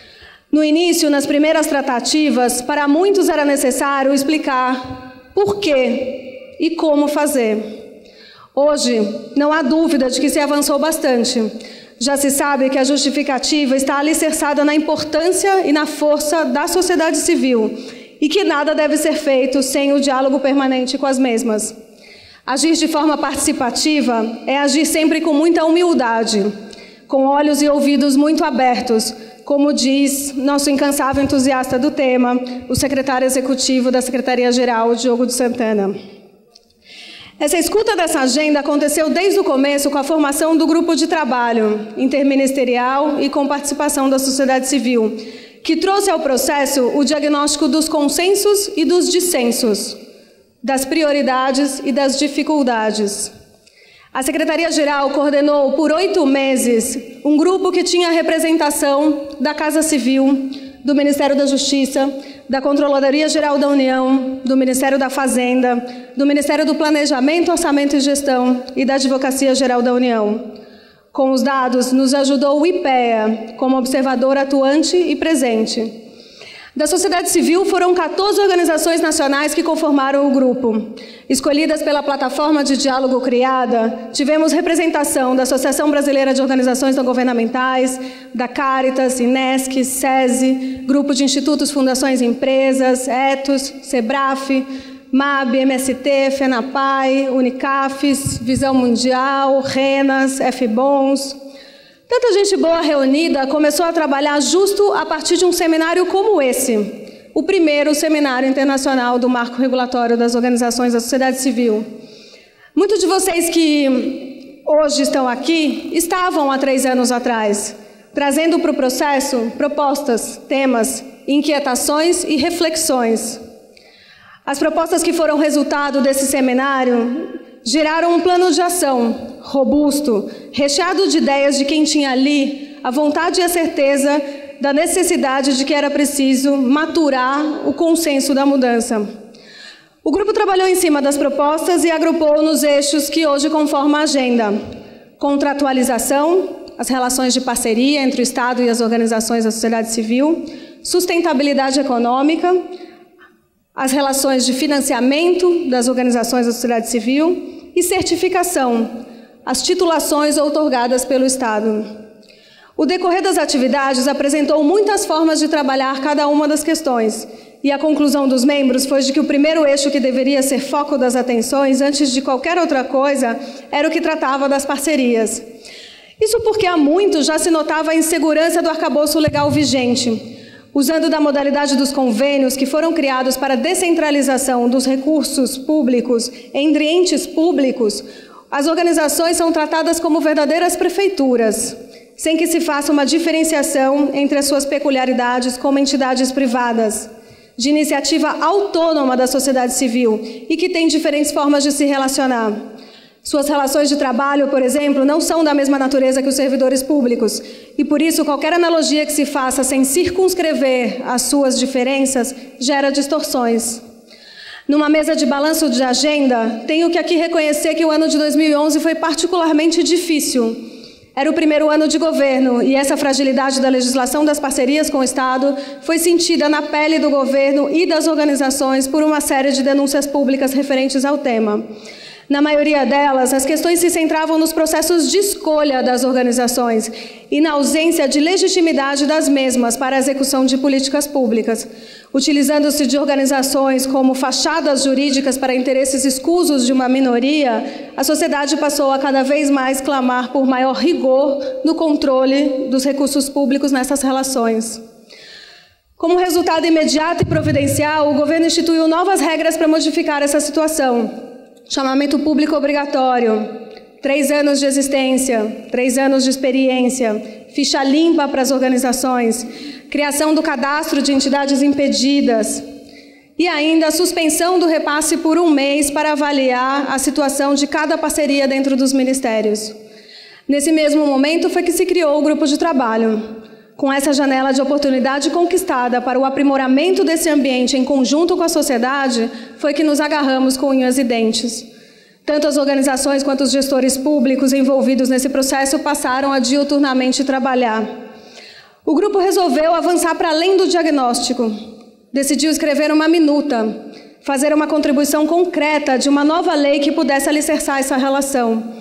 No início, nas primeiras tratativas, para muitos era necessário explicar por quê e como fazer. Hoje, não há dúvida de que se avançou bastante. Já se sabe que a justificativa está alicerçada na importância e na força da sociedade civil e que nada deve ser feito sem o diálogo permanente com as mesmas. Agir de forma participativa é agir sempre com muita humildade, com olhos e ouvidos muito abertos, como diz nosso incansável entusiasta do tema, o secretário executivo da Secretaria-Geral, Diogo de Santana. Essa escuta dessa agenda aconteceu desde o começo com a formação do grupo de trabalho interministerial e com participação da sociedade civil, que trouxe ao processo o diagnóstico dos consensos e dos dissensos, das prioridades e das dificuldades. A Secretaria-Geral coordenou por oito meses um grupo que tinha representação da Casa Civil, do Ministério da Justiça, da Controladoria Geral da União, do Ministério da Fazenda, do Ministério do Planejamento, Orçamento e Gestão e da Advocacia Geral da União. Com os dados, nos ajudou o I P E A, como observador atuante e presente. Da sociedade civil, foram quatorze organizações nacionais que conformaram o grupo. Escolhidas pela plataforma de diálogo criada, tivemos representação da Associação Brasileira de Organizações Não Governamentais, da Caritas, Inesc, SESI, Grupo de Institutos, Fundações e Empresas, Etos, Sebraf, M A B, M S T, FENAPAI, Unicafes, Visão Mundial, RENAS, FBONS. Tanta gente boa reunida começou a trabalhar justo a partir de um seminário como esse, o primeiro seminário internacional do marco regulatório das organizações da sociedade civil. Muitos de vocês que hoje estão aqui, estavam há três anos atrás, trazendo para o processo propostas, temas, inquietações e reflexões. As propostas que foram resultado desse seminário geraram um plano de ação robusto, recheado de ideias de quem tinha ali a vontade e a certeza da necessidade de que era preciso maturar o consenso da mudança. O grupo trabalhou em cima das propostas e agrupou nos eixos que hoje conformam a agenda: contratualização, as relações de parceria entre o Estado e as organizações da sociedade civil, sustentabilidade econômica, as relações de financiamento das organizações da sociedade civil e certificação, as titulações outorgadas pelo Estado. O decorrer das atividades apresentou muitas formas de trabalhar cada uma das questões, e a conclusão dos membros foi de que o primeiro eixo que deveria ser foco das atenções, antes de qualquer outra coisa, era o que tratava das parcerias. Isso porque há muito já se notava a insegurança do arcabouço legal vigente. Usando da modalidade dos convênios que foram criados para a descentralização dos recursos públicos entre entes públicos, as organizações são tratadas como verdadeiras prefeituras, sem que se faça uma diferenciação entre as suas peculiaridades como entidades privadas, de iniciativa autônoma da sociedade civil e que têm diferentes formas de se relacionar. Suas relações de trabalho, por exemplo, não são da mesma natureza que os servidores públicos, e por isso qualquer analogia que se faça sem circunscrever as suas diferenças gera distorções. Numa mesa de balanço de agenda, tenho que aqui reconhecer que o ano de dois mil e onze foi particularmente difícil. Era o primeiro ano de governo e essa fragilidade da legislação das parcerias com o Estado foi sentida na pele do governo e das organizações por uma série de denúncias públicas referentes ao tema. Na maioria delas, as questões se centravam nos processos de escolha das organizações e na ausência de legitimidade das mesmas para a execução de políticas públicas. Utilizando-se de organizações como fachadas jurídicas para interesses escusos de uma minoria, a sociedade passou a cada vez mais clamar por maior rigor no controle dos recursos públicos nessas relações. Como resultado imediato e providencial, o governo instituiu novas regras para modificar essa situação. Chamamento público obrigatório, três anos de existência, três anos de experiência, ficha limpa para as organizações, criação do cadastro de entidades impedidas e ainda a suspensão do repasse por um mês para avaliar a situação de cada parceria dentro dos ministérios. Nesse mesmo momento foi que se criou o grupo de trabalho. Com essa janela de oportunidade conquistada para o aprimoramento desse ambiente em conjunto com a sociedade, foi que nos agarramos com unhas e dentes. Tanto as organizações quanto os gestores públicos envolvidos nesse processo passaram a diuturnamente trabalhar. O grupo resolveu avançar para além do diagnóstico. Decidiu escrever uma minuta, fazer uma contribuição concreta de uma nova lei que pudesse alicerçar essa relação.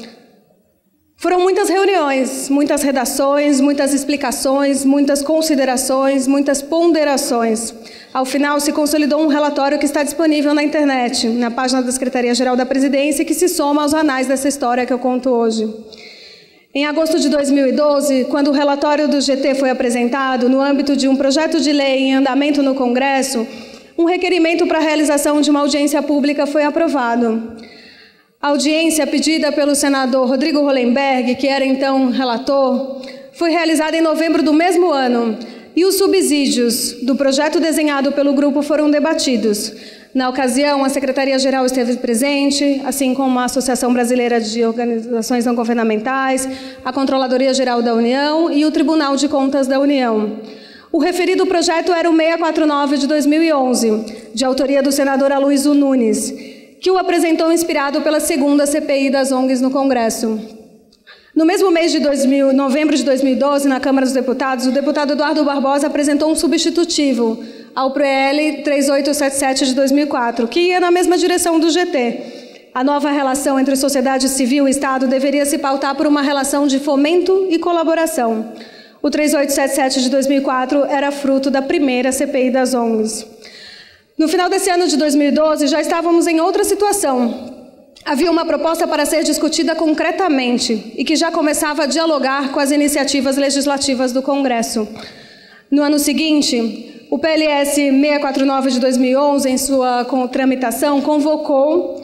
Foram muitas reuniões, muitas redações, muitas explicações, muitas considerações, muitas ponderações. Ao final, se consolidou um relatório que está disponível na internet, na página da Secretaria-Geral da Presidência, e que se soma aos anais dessa história que eu conto hoje. Em agosto de dois mil e doze, quando o relatório do G T foi apresentado, no âmbito de um projeto de lei em andamento no Congresso, um requerimento para a realização de uma audiência pública foi aprovado. A audiência pedida pelo senador Rodrigo Hollenberg, que era então relator, foi realizada em novembro do mesmo ano, e os subsídios do projeto desenhado pelo grupo foram debatidos. Na ocasião, a Secretaria-Geral esteve presente, assim como a Associação Brasileira de Organizações Não Governamentais, a Controladoria-Geral da União e o Tribunal de Contas da União. O referido projeto era o seiscentos e quarenta e nove de dois mil e onze, de autoria do senador Aloysio Nunes, que o apresentou inspirado pela segunda C P I das O N Gs no Congresso. No mesmo mês de dois mil, novembro de dois mil e doze, na Câmara dos Deputados, o deputado Eduardo Barbosa apresentou um substitutivo ao P L três mil oitocentos e setenta e sete de dois mil e quatro, que ia na mesma direção do G T. A nova relação entre sociedade civil e Estado deveria se pautar por uma relação de fomento e colaboração. O três mil oitocentos e setenta e sete de dois mil e quatro era fruto da primeira C P I das O N Gs. No final desse ano de dois mil e doze, já estávamos em outra situação. Havia uma proposta para ser discutida concretamente e que já começava a dialogar com as iniciativas legislativas do Congresso. No ano seguinte, o P L S seiscentos e quarenta e nove de dois mil e onze, em sua tramitação, convocou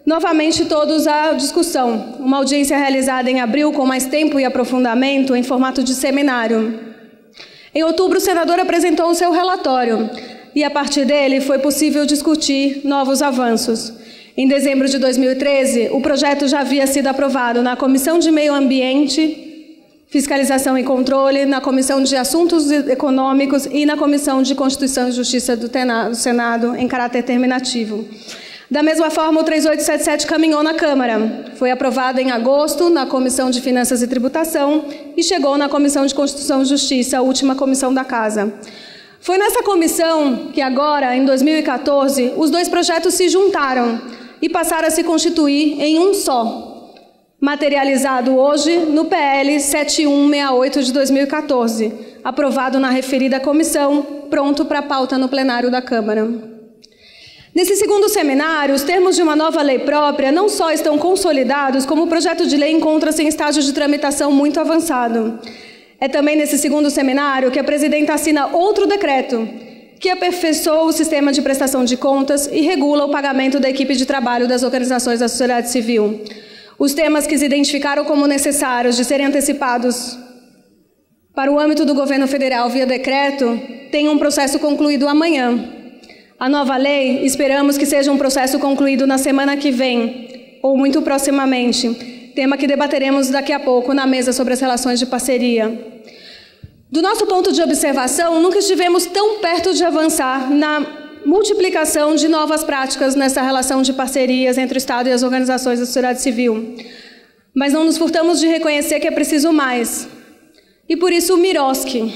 novamente todos à discussão. Uma audiência realizada em abril com mais tempo e aprofundamento em formato de seminário. Em outubro, o senador apresentou o seu relatório e, a partir dele, foi possível discutir novos avanços. Em dezembro de dois mil e treze, o projeto já havia sido aprovado na Comissão de Meio Ambiente, Fiscalização e Controle, na Comissão de Assuntos Econômicos e na Comissão de Constituição e Justiça do Senado, em caráter terminativo. Da mesma forma, o três mil oitocentos e setenta e sete caminhou na Câmara. Foi aprovado em agosto na Comissão de Finanças e Tributação e chegou na Comissão de Constituição e Justiça, a última comissão da Casa. Foi nessa comissão que agora, em dois mil e quatorze, os dois projetos se juntaram e passaram a se constituir em um só, materializado hoje no P L sete mil cento e sessenta e oito de dois mil e quatorze, aprovado na referida comissão, pronto para pauta no plenário da Câmara. Nesse segundo seminário, os termos de uma nova lei própria não só estão consolidados, como o projeto de lei encontra-se em estágio de tramitação muito avançado. É também nesse segundo seminário que a presidenta assina outro decreto, que aperfeiçoa o sistema de prestação de contas e regula o pagamento da equipe de trabalho das organizações da sociedade civil. Os temas que se identificaram como necessários de serem antecipados para o âmbito do governo federal via decreto têm um processo concluído amanhã. A nova lei, esperamos que seja um processo concluído na semana que vem, ou muito proximamente, tema que debateremos daqui a pouco na mesa sobre as relações de parceria. Do nosso ponto de observação, nunca estivemos tão perto de avançar na multiplicação de novas práticas nessa relação de parcerias entre o Estado e as organizações da sociedade civil. Mas não nos furtamos de reconhecer que é preciso mais. E por isso o Miroski.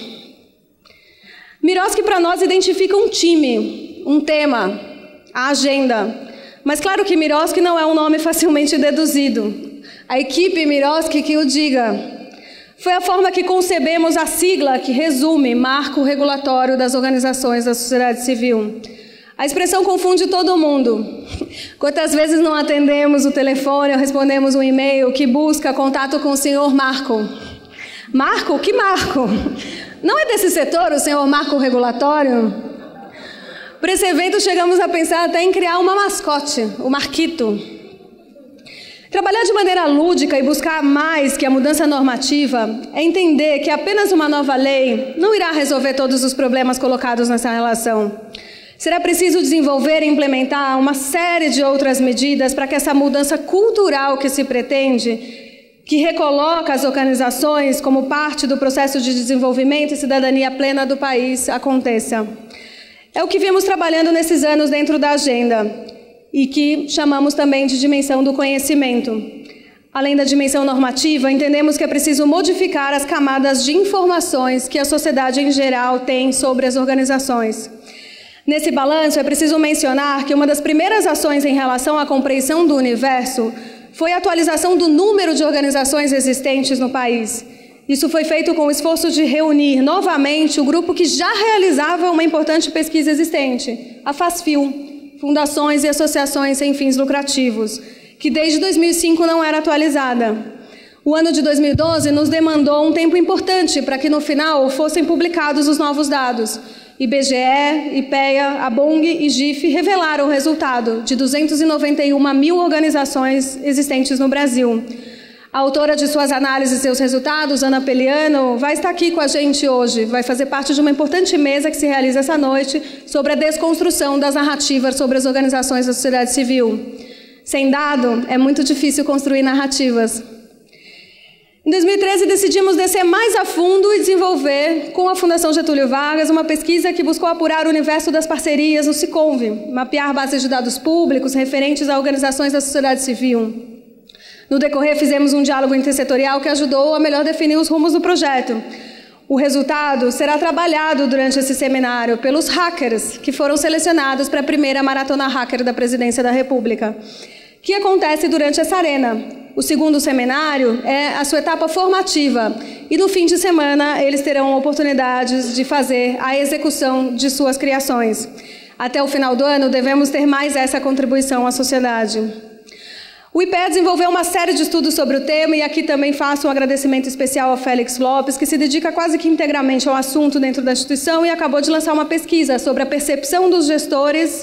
Miroski para nós identifica um time, um tema, a agenda. Mas claro que Miroski não é um nome facilmente deduzido. A equipe Miroski que o diga. Foi a forma que concebemos a sigla que resume Marco Regulatório das Organizações da Sociedade Civil. A expressão confunde todo mundo. Quantas vezes não atendemos o telefone ou respondemos um e-mail que busca contato com o senhor Marco? Marco? Que Marco? Não é desse setor o senhor Marco Regulatório? Para esse evento chegamos a pensar até em criar uma mascote, o Marquito. Trabalhar de maneira lúdica e buscar mais que a mudança normativa é entender que apenas uma nova lei não irá resolver todos os problemas colocados nessa relação. Será preciso desenvolver e implementar uma série de outras medidas para que essa mudança cultural que se pretende, que recoloca as organizações como parte do processo de desenvolvimento e cidadania plena do país, aconteça. É o que vimos trabalhando nesses anos dentro da agenda e que chamamos também de dimensão do conhecimento. Além da dimensão normativa, entendemos que é preciso modificar as camadas de informações que a sociedade em geral tem sobre as organizações. Nesse balanço, é preciso mencionar que uma das primeiras ações em relação à compreensão do universo foi a atualização do número de organizações existentes no país. Isso foi feito com o esforço de reunir novamente o grupo que já realizava uma importante pesquisa existente, a FASFIL, Fundações e Associações Sem Fins Lucrativos, que desde dois mil e cinco não era atualizada. O ano de dois mil e doze nos demandou um tempo importante para que no final fossem publicados os novos dados. I B G E, IPEA, ABONG e GIF revelaram o resultado de duzentas e noventa e uma mil organizações existentes no Brasil. A autora de suas análises e seus resultados, Ana Peliano, vai estar aqui com a gente hoje. Vai fazer parte de uma importante mesa que se realiza essa noite sobre a desconstrução das narrativas sobre as organizações da sociedade civil. Sem dado, é muito difícil construir narrativas. Em dois mil e treze, decidimos descer mais a fundo e desenvolver, com a Fundação Getúlio Vargas, uma pesquisa que buscou apurar o universo das parcerias no SICONV, mapear bases de dados públicos referentes a organizações da sociedade civil. No decorrer, fizemos um diálogo intersetorial que ajudou a melhor definir os rumos do projeto. O resultado será trabalhado durante esse seminário pelos hackers, que foram selecionados para a primeira Maratona Hacker da Presidência da República, que acontece durante essa arena. O segundo seminário é a sua etapa formativa e no fim de semana eles terão oportunidades de fazer a execução de suas criações. Até o final do ano devemos ter mais essa contribuição à sociedade. O IPEA desenvolveu uma série de estudos sobre o tema e aqui também faço um agradecimento especial ao Félix Lopes, que se dedica quase que integralmente ao assunto dentro da instituição e acabou de lançar uma pesquisa sobre a percepção dos gestores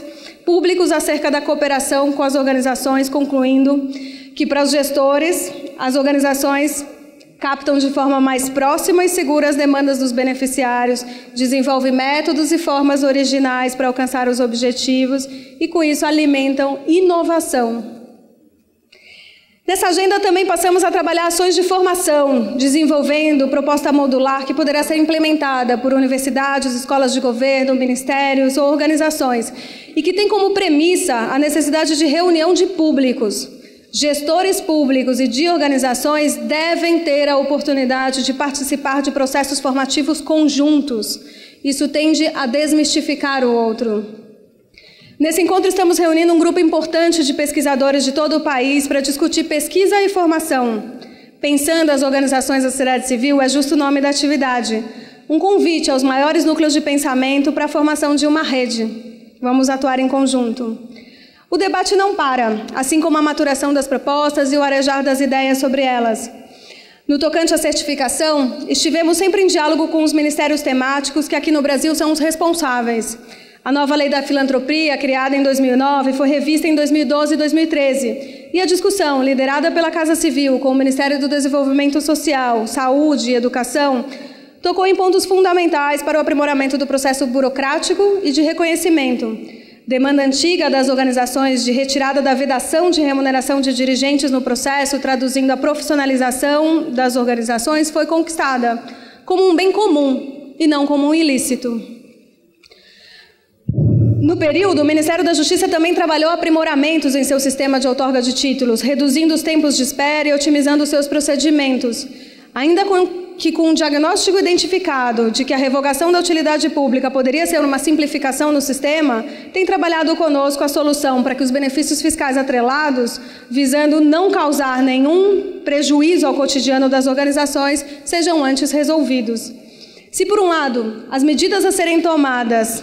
públicos acerca da cooperação com as organizações, concluindo que, para os gestores, as organizações captam de forma mais próxima e segura as demandas dos beneficiários, desenvolvem métodos e formas originais para alcançar os objetivos e, com isso, alimentam inovação. Nessa agenda também passamos a trabalhar ações de formação, desenvolvendo proposta modular que poderá ser implementada por universidades, escolas de governo, ministérios ou organizações, e que tem como premissa a necessidade de reunião de públicos. Gestores públicos e de organizações devem ter a oportunidade de participar de processos formativos conjuntos. Isso tende a desmistificar o outro. Nesse encontro estamos reunindo um grupo importante de pesquisadores de todo o país para discutir pesquisa e formação. Pensando as organizações da sociedade civil é justo o nome da atividade. Um convite aos maiores núcleos de pensamento para a formação de uma rede. Vamos atuar em conjunto. O debate não para, assim como a maturação das propostas e o arejar das ideias sobre elas. No tocante à certificação, estivemos sempre em diálogo com os ministérios temáticos que aqui no Brasil são os responsáveis. A nova lei da filantropia, criada em dois mil e nove, foi revista em dois mil e doze e dois mil e treze. E a discussão, liderada pela Casa Civil, com o Ministério do Desenvolvimento Social, Saúde e Educação, tocou em pontos fundamentais para o aprimoramento do processo burocrático e de reconhecimento. Demanda antiga das organizações de retirada da vedação de remuneração de dirigentes no processo, traduzindo a profissionalização das organizações, foi conquistada como um bem comum e não como um ilícito. No período, o Ministério da Justiça também trabalhou aprimoramentos em seu sistema de outorga de títulos, reduzindo os tempos de espera e otimizando seus procedimentos. Ainda com, que com o diagnóstico identificado de que a revogação da utilidade pública poderia ser uma simplificação no sistema, tem trabalhado conosco a solução para que os benefícios fiscais atrelados, visando não causar nenhum prejuízo ao cotidiano das organizações, sejam antes resolvidos. Se, por um lado, as medidas a serem tomadas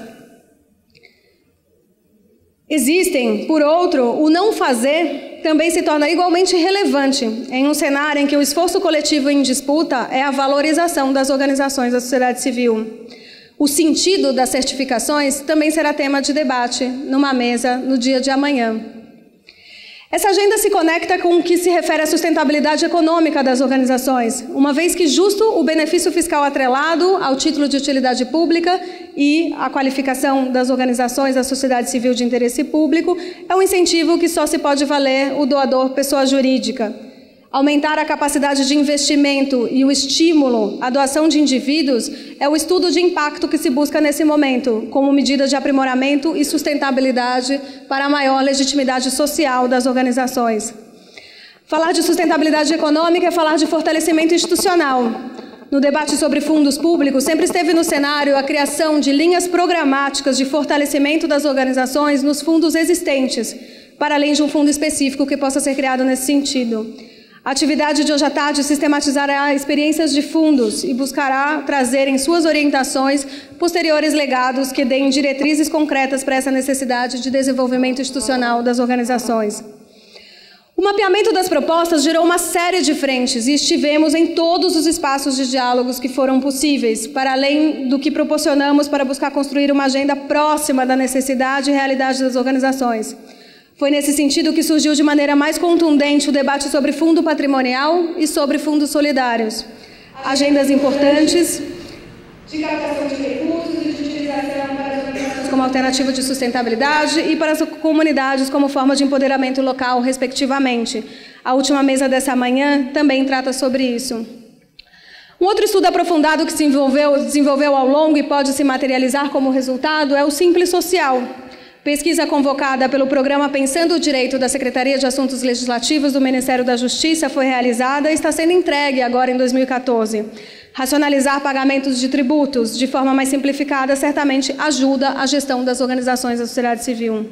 existem, por outro, o não fazer também se torna igualmente relevante em um cenário em que o esforço coletivo em disputa é a valorização das organizações da sociedade civil. O sentido das certificações também será tema de debate numa mesa no dia de amanhã. Essa agenda se conecta com o que se refere à sustentabilidade econômica das organizações, uma vez que justo o benefício fiscal atrelado ao título de utilidade pública e a qualificação das organizações da sociedade civil de interesse público é um incentivo que só se pode valer o doador pessoa jurídica. Aumentar a capacidade de investimento e o estímulo à doação de indivíduos é o estudo de impacto que se busca nesse momento, como medida de aprimoramento e sustentabilidade para a maior legitimidade social das organizações. Falar de sustentabilidade econômica é falar de fortalecimento institucional. No debate sobre fundos públicos, sempre esteve no cenário a criação de linhas programáticas de fortalecimento das organizações nos fundos existentes, para além de um fundo específico que possa ser criado nesse sentido. A atividade de hoje à tarde sistematizará experiências de fundos e buscará trazer em suas orientações posteriores legados que deem diretrizes concretas para essa necessidade de desenvolvimento institucional das organizações. O mapeamento das propostas gerou uma série de frentes e estivemos em todos os espaços de diálogos que foram possíveis, para além do que proporcionamos para buscar construir uma agenda próxima da necessidade e realidade das organizações. Foi nesse sentido que surgiu de maneira mais contundente o debate sobre fundo patrimonial e sobre fundos solidários. Agendas importantes de captação de recursos e de utilização para as organizações como alternativa de sustentabilidade e para as comunidades como forma de empoderamento local, respectivamente. A última mesa dessa manhã também trata sobre isso. Um outro estudo aprofundado que se desenvolveu, desenvolveu ao longo e pode se materializar como resultado é o Simples Social. Pesquisa convocada pelo programa Pensando o Direito da Secretaria de Assuntos Legislativos do Ministério da Justiça foi realizada e está sendo entregue agora em dois mil e quatorze. Racionalizar pagamentos de tributos de forma mais simplificada certamente ajuda a gestão das organizações da sociedade civil.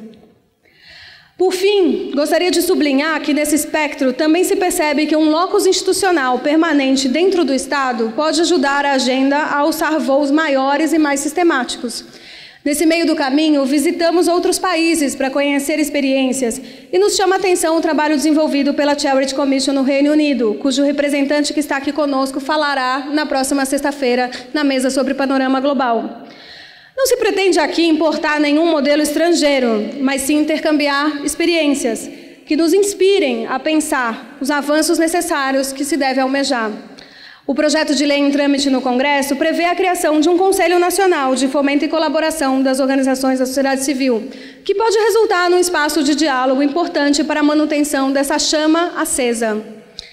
Por fim, gostaria de sublinhar que nesse espectro também se percebe que um locus institucional permanente dentro do Estado pode ajudar a agenda a alçar voos maiores e mais sistemáticos. Nesse meio do caminho, visitamos outros países para conhecer experiências e nos chama a atenção o trabalho desenvolvido pela Charity Commission no Reino Unido, cujo representante que está aqui conosco falará na próxima sexta-feira na mesa sobre panorama global. Não se pretende aqui importar nenhum modelo estrangeiro, mas sim intercambiar experiências que nos inspirem a pensar os avanços necessários que se deve almejar. O projeto de lei em trâmite no Congresso prevê a criação de um Conselho Nacional de Fomento e Colaboração das Organizações da Sociedade Civil, que pode resultar num espaço de diálogo importante para a manutenção dessa chama acesa.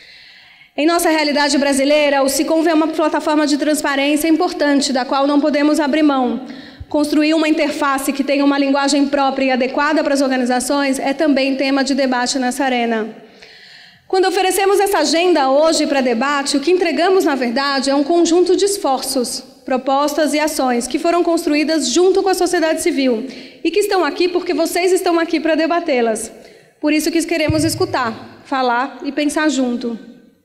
Em nossa realidade brasileira, o SICOM é uma plataforma de transparência importante, da qual não podemos abrir mão. Construir uma interface que tenha uma linguagem própria e adequada para as organizações é também tema de debate nessa arena. Quando oferecemos essa agenda hoje para debate, o que entregamos, na verdade, é um conjunto de esforços, propostas e ações que foram construídas junto com a sociedade civil e que estão aqui porque vocês estão aqui para debatê-las. Por isso que queremos escutar, falar e pensar junto.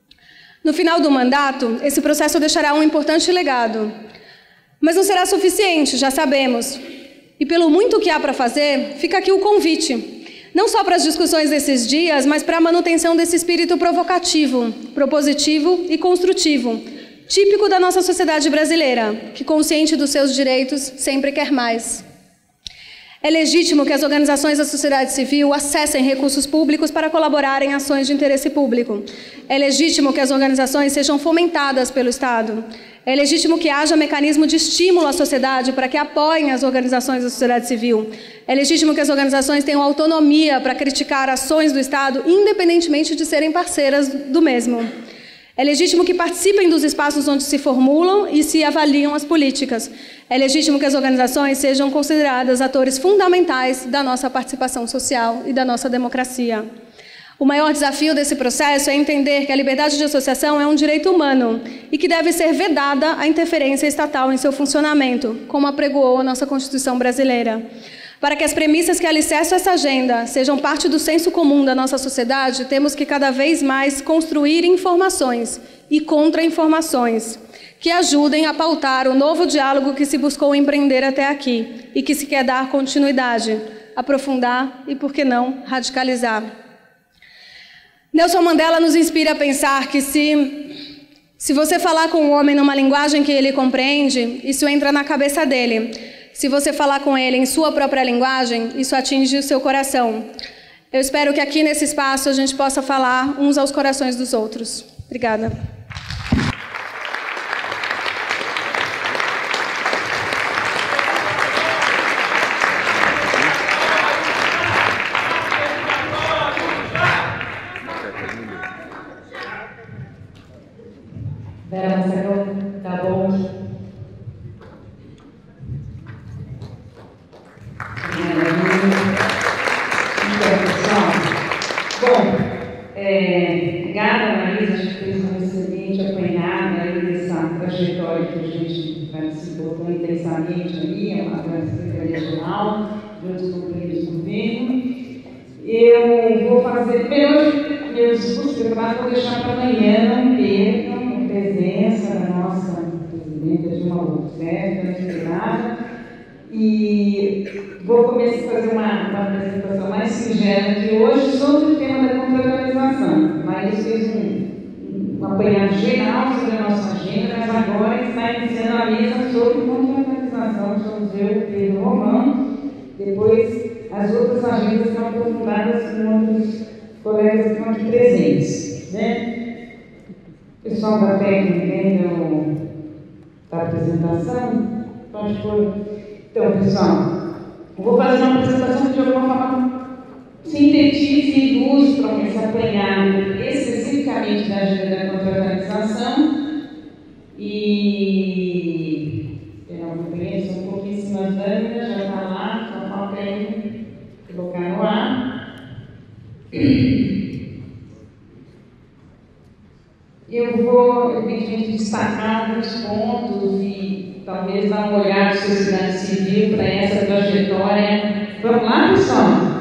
No final do mandato, esse processo deixará um importante legado. Mas não será suficiente, já sabemos. E pelo muito que há para fazer, fica aqui o convite. Não só para as discussões desses dias, mas para a manutenção desse espírito provocativo, propositivo e construtivo, típico da nossa sociedade brasileira, que, consciente dos seus direitos, sempre quer mais. É legítimo que as organizações da sociedade civil acessem recursos públicos para colaborar em ações de interesse público. É legítimo que as organizações sejam fomentadas pelo Estado. É legítimo que haja mecanismo de estímulo à sociedade para que apoiem as organizações da sociedade civil. É legítimo que as organizações tenham autonomia para criticar ações do Estado, independentemente de serem parceiras do mesmo. É legítimo que participem dos espaços onde se formulam e se avaliam as políticas. É legítimo que as organizações sejam consideradas atores fundamentais da nossa participação social e da nossa democracia. O maior desafio desse processo é entender que a liberdade de associação é um direito humano e que deve ser vedada a interferência estatal em seu funcionamento, como apregoou a nossa Constituição brasileira. Para que as premissas que alicerçam essa agenda sejam parte do senso comum da nossa sociedade, temos que cada vez mais construir informações e contra-informações que ajudem a pautar o novo diálogo que se buscou empreender até aqui e que se quer dar continuidade, aprofundar e, por que não, radicalizar. Nelson Mandela nos inspira a pensar que se, se você falar com um homem numa linguagem que ele compreende, isso entra na cabeça dele. Se você falar com ele em sua própria linguagem, isso atinge o seu coração. Eu espero que aqui nesse espaço a gente possa falar uns aos corações dos outros. Obrigada. Vera, você tá bom? Bom, é, obrigada, Marisa, acho que fez uma excelente apanhada aí dessa trajetória que a gente participou tão intensamente ali, a Secretaria Geral, junto com o Presidente do Governo. Eu vou fazer, primeiro, meu discurso preparado, vou deixar para amanhã, não percam a presença da nossa presidenta Dilma Rousseff, inesperada. E vou começar a fazer uma, uma apresentação mais singela de hoje sobre o tema da contratualização. Mas fez um, um apanhado geral sobre a nossa agenda, mas agora está iniciando a mesa sobre contratualização. Somos eu e Pedro Romão. Depois, as outras agendas são aprofundadas com outros colegas que estão aqui presentes. Né? Pessoal da técnica ainda da apresentação, pode pôr. Então, pessoal, eu vou fazer uma apresentação que de alguma forma sintetiza e ilustra esse apanhado especificamente da agenda da contratualização e eu não conheço, são pouquíssimas lâminas, já está lá, só falta aí colocar no ar. Eu vou, evidentemente, destacar alguns pontos e talvez dar uma olhada de sociedade civil para essa trajetória. Vamos lá, pessoal?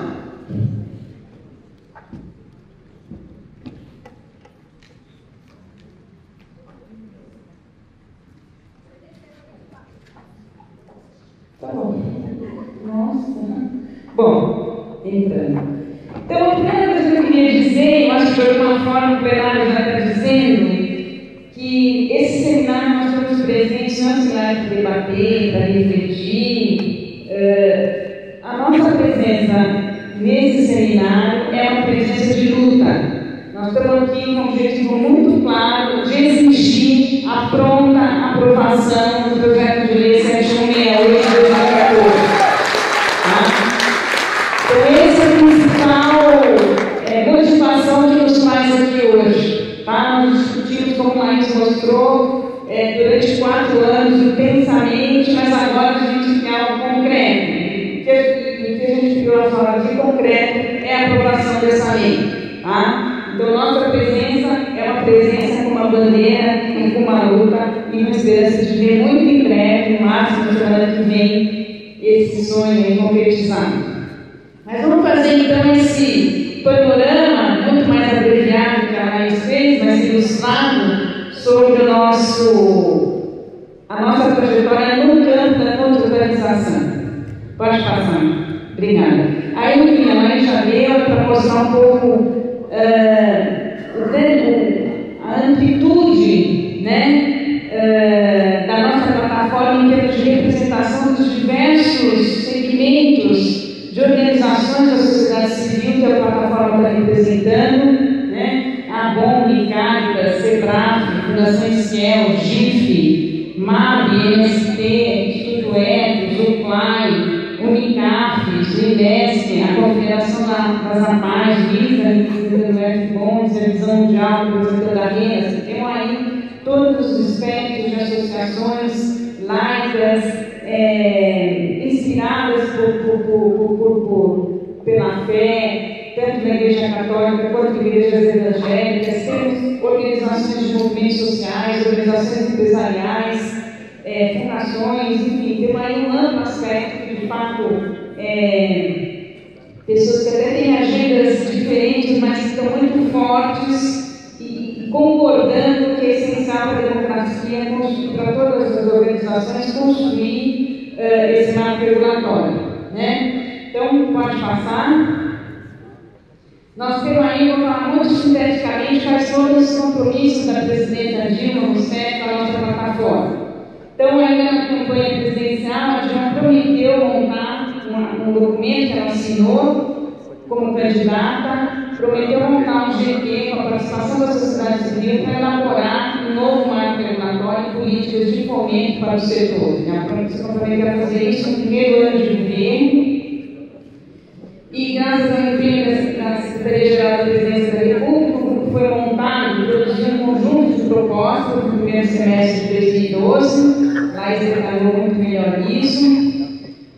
Tá bom. Nossa. Bom, entrando. Então, a primeira coisa que eu queria dizer, eu acho que de alguma forma o plenário já está dizendo, que esse seminário nós estamos estamos presentes não só para debater, para refletir. Uh, a nossa presença nesse seminário é uma presença de luta. Nós estamos aqui com um objetivo muito claro de exigir a pronta aprovação do projeto de lei sete mil cento e sessenta e oito de dois mil e quatorze. Então, essa é a principal é, motivação que nos traz aqui hoje. Tá? Nós discutimos, como o Laís mostrou, é, durante quatro anos intensamente, mas agora a gente quer algo concreto. O que a gente viu a falar de concreto é a aprovação dessa lei. Tá? Então, nossa presença é uma presença com uma bandeira e com uma luta e uma esperança de ver muito em breve, no máximo na semana que vem, esse sonho concretizado. Mas vamos fazer então esse panorama, muito mais abreviado que a Laís fez, mas ilustrado, sobre o nosso, a nossa trajetória no campo da contra-organização. Pode passar. Obrigada. Aí, no fim, a Laís já deu para mostrar um pouco Uh, a amplitude, né, uh, da nossa plataforma em termos de representação dos diversos segmentos de organizações da sociedade civil que a plataforma está representando, né, a B O M, Caritas, SEBRAF, Fundação Esquel, G I F, M A B, M S T, Instituto Ethos, U C L A I, Unicaf, Unesp, a Confederação das APAES, Lisa, representando o F Bonds, a Visão Mundial, representando a RENAS. Temos aí todos os espectros de associações laicas, é, inspiradas por, por, por, por, por, pela fé, tanto na Igreja Católica quanto na Igrejas Evangélicas. Temos organizações de movimentos sociais, organizações empresariais, É, fundações, enfim, tem aí um amplo aspecto que, de fato, é, pessoas que até têm agendas diferentes, mas que estão muito fortes e, e concordando que é essencial para a democracia, para todas as organizações, construir uh, esse marco regulatório. Né? Então, pode passar. Nós temos aí, vou falar muito sinteticamente, quais foram os compromissos da presidenta Dilma Rousseff com a nossa plataforma. Então, na campanha presidencial, a Dilma prometeu montar uma, um documento que ela assinou como candidata, prometeu montar um G T com a participação da sociedade civil para elaborar um novo marco regulatório e políticas de fomento para o setor. Ela se comprometeu a fazer isso no primeiro ano de governo. E, graças ao empenho da Secretaria-Geral da Presidência da República, o grupo foi montado e produziu um conjunto de propostas no primeiro semestre de dois mil e doze. Laís detalhou muito melhor isso.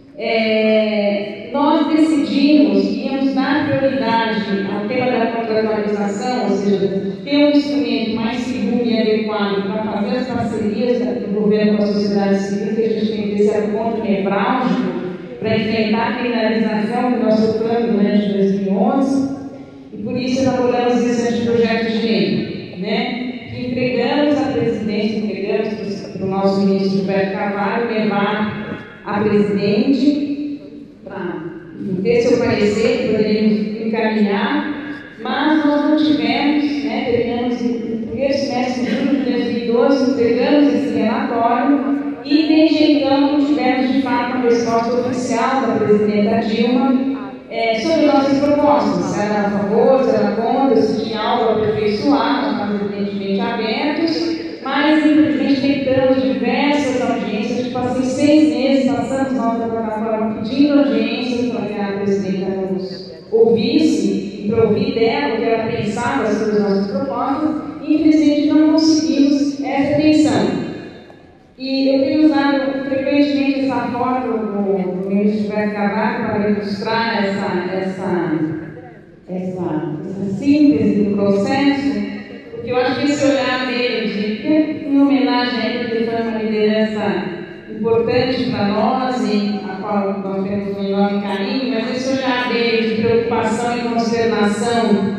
É, nós decidimos que íamos dar prioridade ao tema da contratualização, ou seja, ter um instrumento mais seguro e adequado para fazer as parcerias do governo com a sociedade civil, que a gente tem que ter esse ponto nevrálgico para enfrentar a criminalização que nós sofremos durante dois mil e onze, e por isso elaboramos esse anteprojeto de lei, né, que entregamos à presidência, entregamos para o nosso ministro Gilberto Carvalho, levar a presidente para ter seu parecer, que poderíamos encaminhar, mas nós não tivemos, né, terminamos no primeiro semestre de julho de dois mil e doze, entregamos esse relatório, e desde então não tivemos de fato uma resposta oficial da presidenta Dilma é, sobre nossas propostas, se era a favor, se era contra, se tinha algo a aperfeiçoar, nós estamos evidentemente abertos, mas infelizmente tentamos diversas audiências, tipo assim, seis meses passamos nossa plataforma pedindo audiências para que a presidenta nos ouvisse e para ouvir dela o que ela pensava sobre as nossas propostas, e infelizmente não conseguimos essa atenção. E eu tenho usado frequentemente essa foto do, do ministro Gilberto Carvalho para ilustrar essa, essa, essa, essa síntese do processo, porque eu acho que esse olhar dele, de, em homenagem a ele, que foi uma liderança importante para nós e a qual nós temos um enorme carinho, mas esse olhar dele de preocupação e consternação,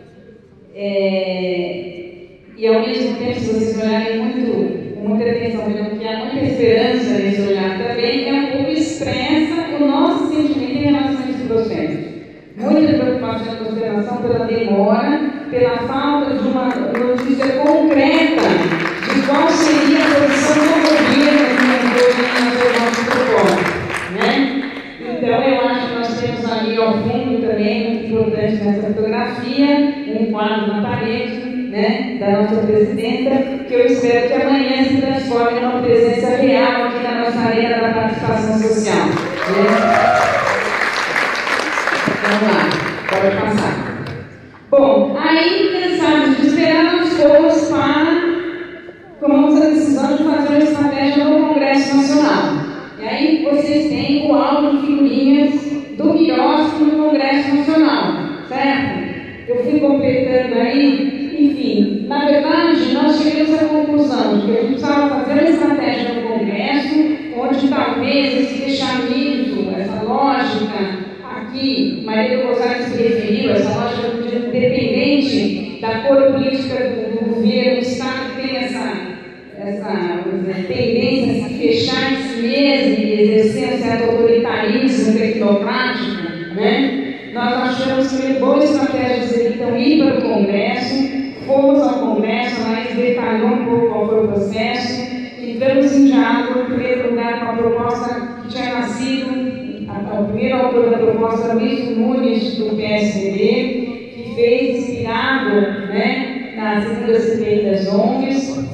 é, e ao mesmo tempo, se vocês olharem muito muita atenção, porque há muita esperança nesse olhar também, é um pouco expressa o nosso sentimento em relação a esse processo. Muita preocupação e consideração pela demora, pela falta de uma notícia concreta de qual seria a posição Então, eu acho que nós temos ali ao fundo também, muito importante nessa fotografia, um quadro na parede, né, da nossa presidenta, que eu espero que amanhã se transforme numa presença real aqui na nossa arena da participação social. Né? Vamos lá, pode passar. Bom, aí, cansados de esperar, nós fomos para, tomamos a decisão de fazer uma estratégia no Congresso Nacional. E aí vocês têm o álbum de figurinhas do quiosque no Congresso Nacional, certo? Eu fui completando aí, enfim, na verdade, nós chegamos à conclusão de que a gente precisava fazer uma estratégia no Congresso, onde talvez esse fechamento, essa lógica aqui, Maria do Rosário se referiu, essa lógica independente da cor política do, do governo, o Estado tem essa, essa dizer, tendência a se fechar em si mesmo e exercer um certo autoritarismo tecnocrático, né? Nós achamos que uma boa estratégia seria então ir para o Congresso, fomos ao Congresso, a Laís detalhou um pouco qual foi o processo, entramos em diálogo, em primeiro lugar, com a proposta que tinha nascido, a, a, o primeiro autor da proposta, Luiz Nunes, do P S D B, que fez inspirado, né, na segunda C P I das O N Gs,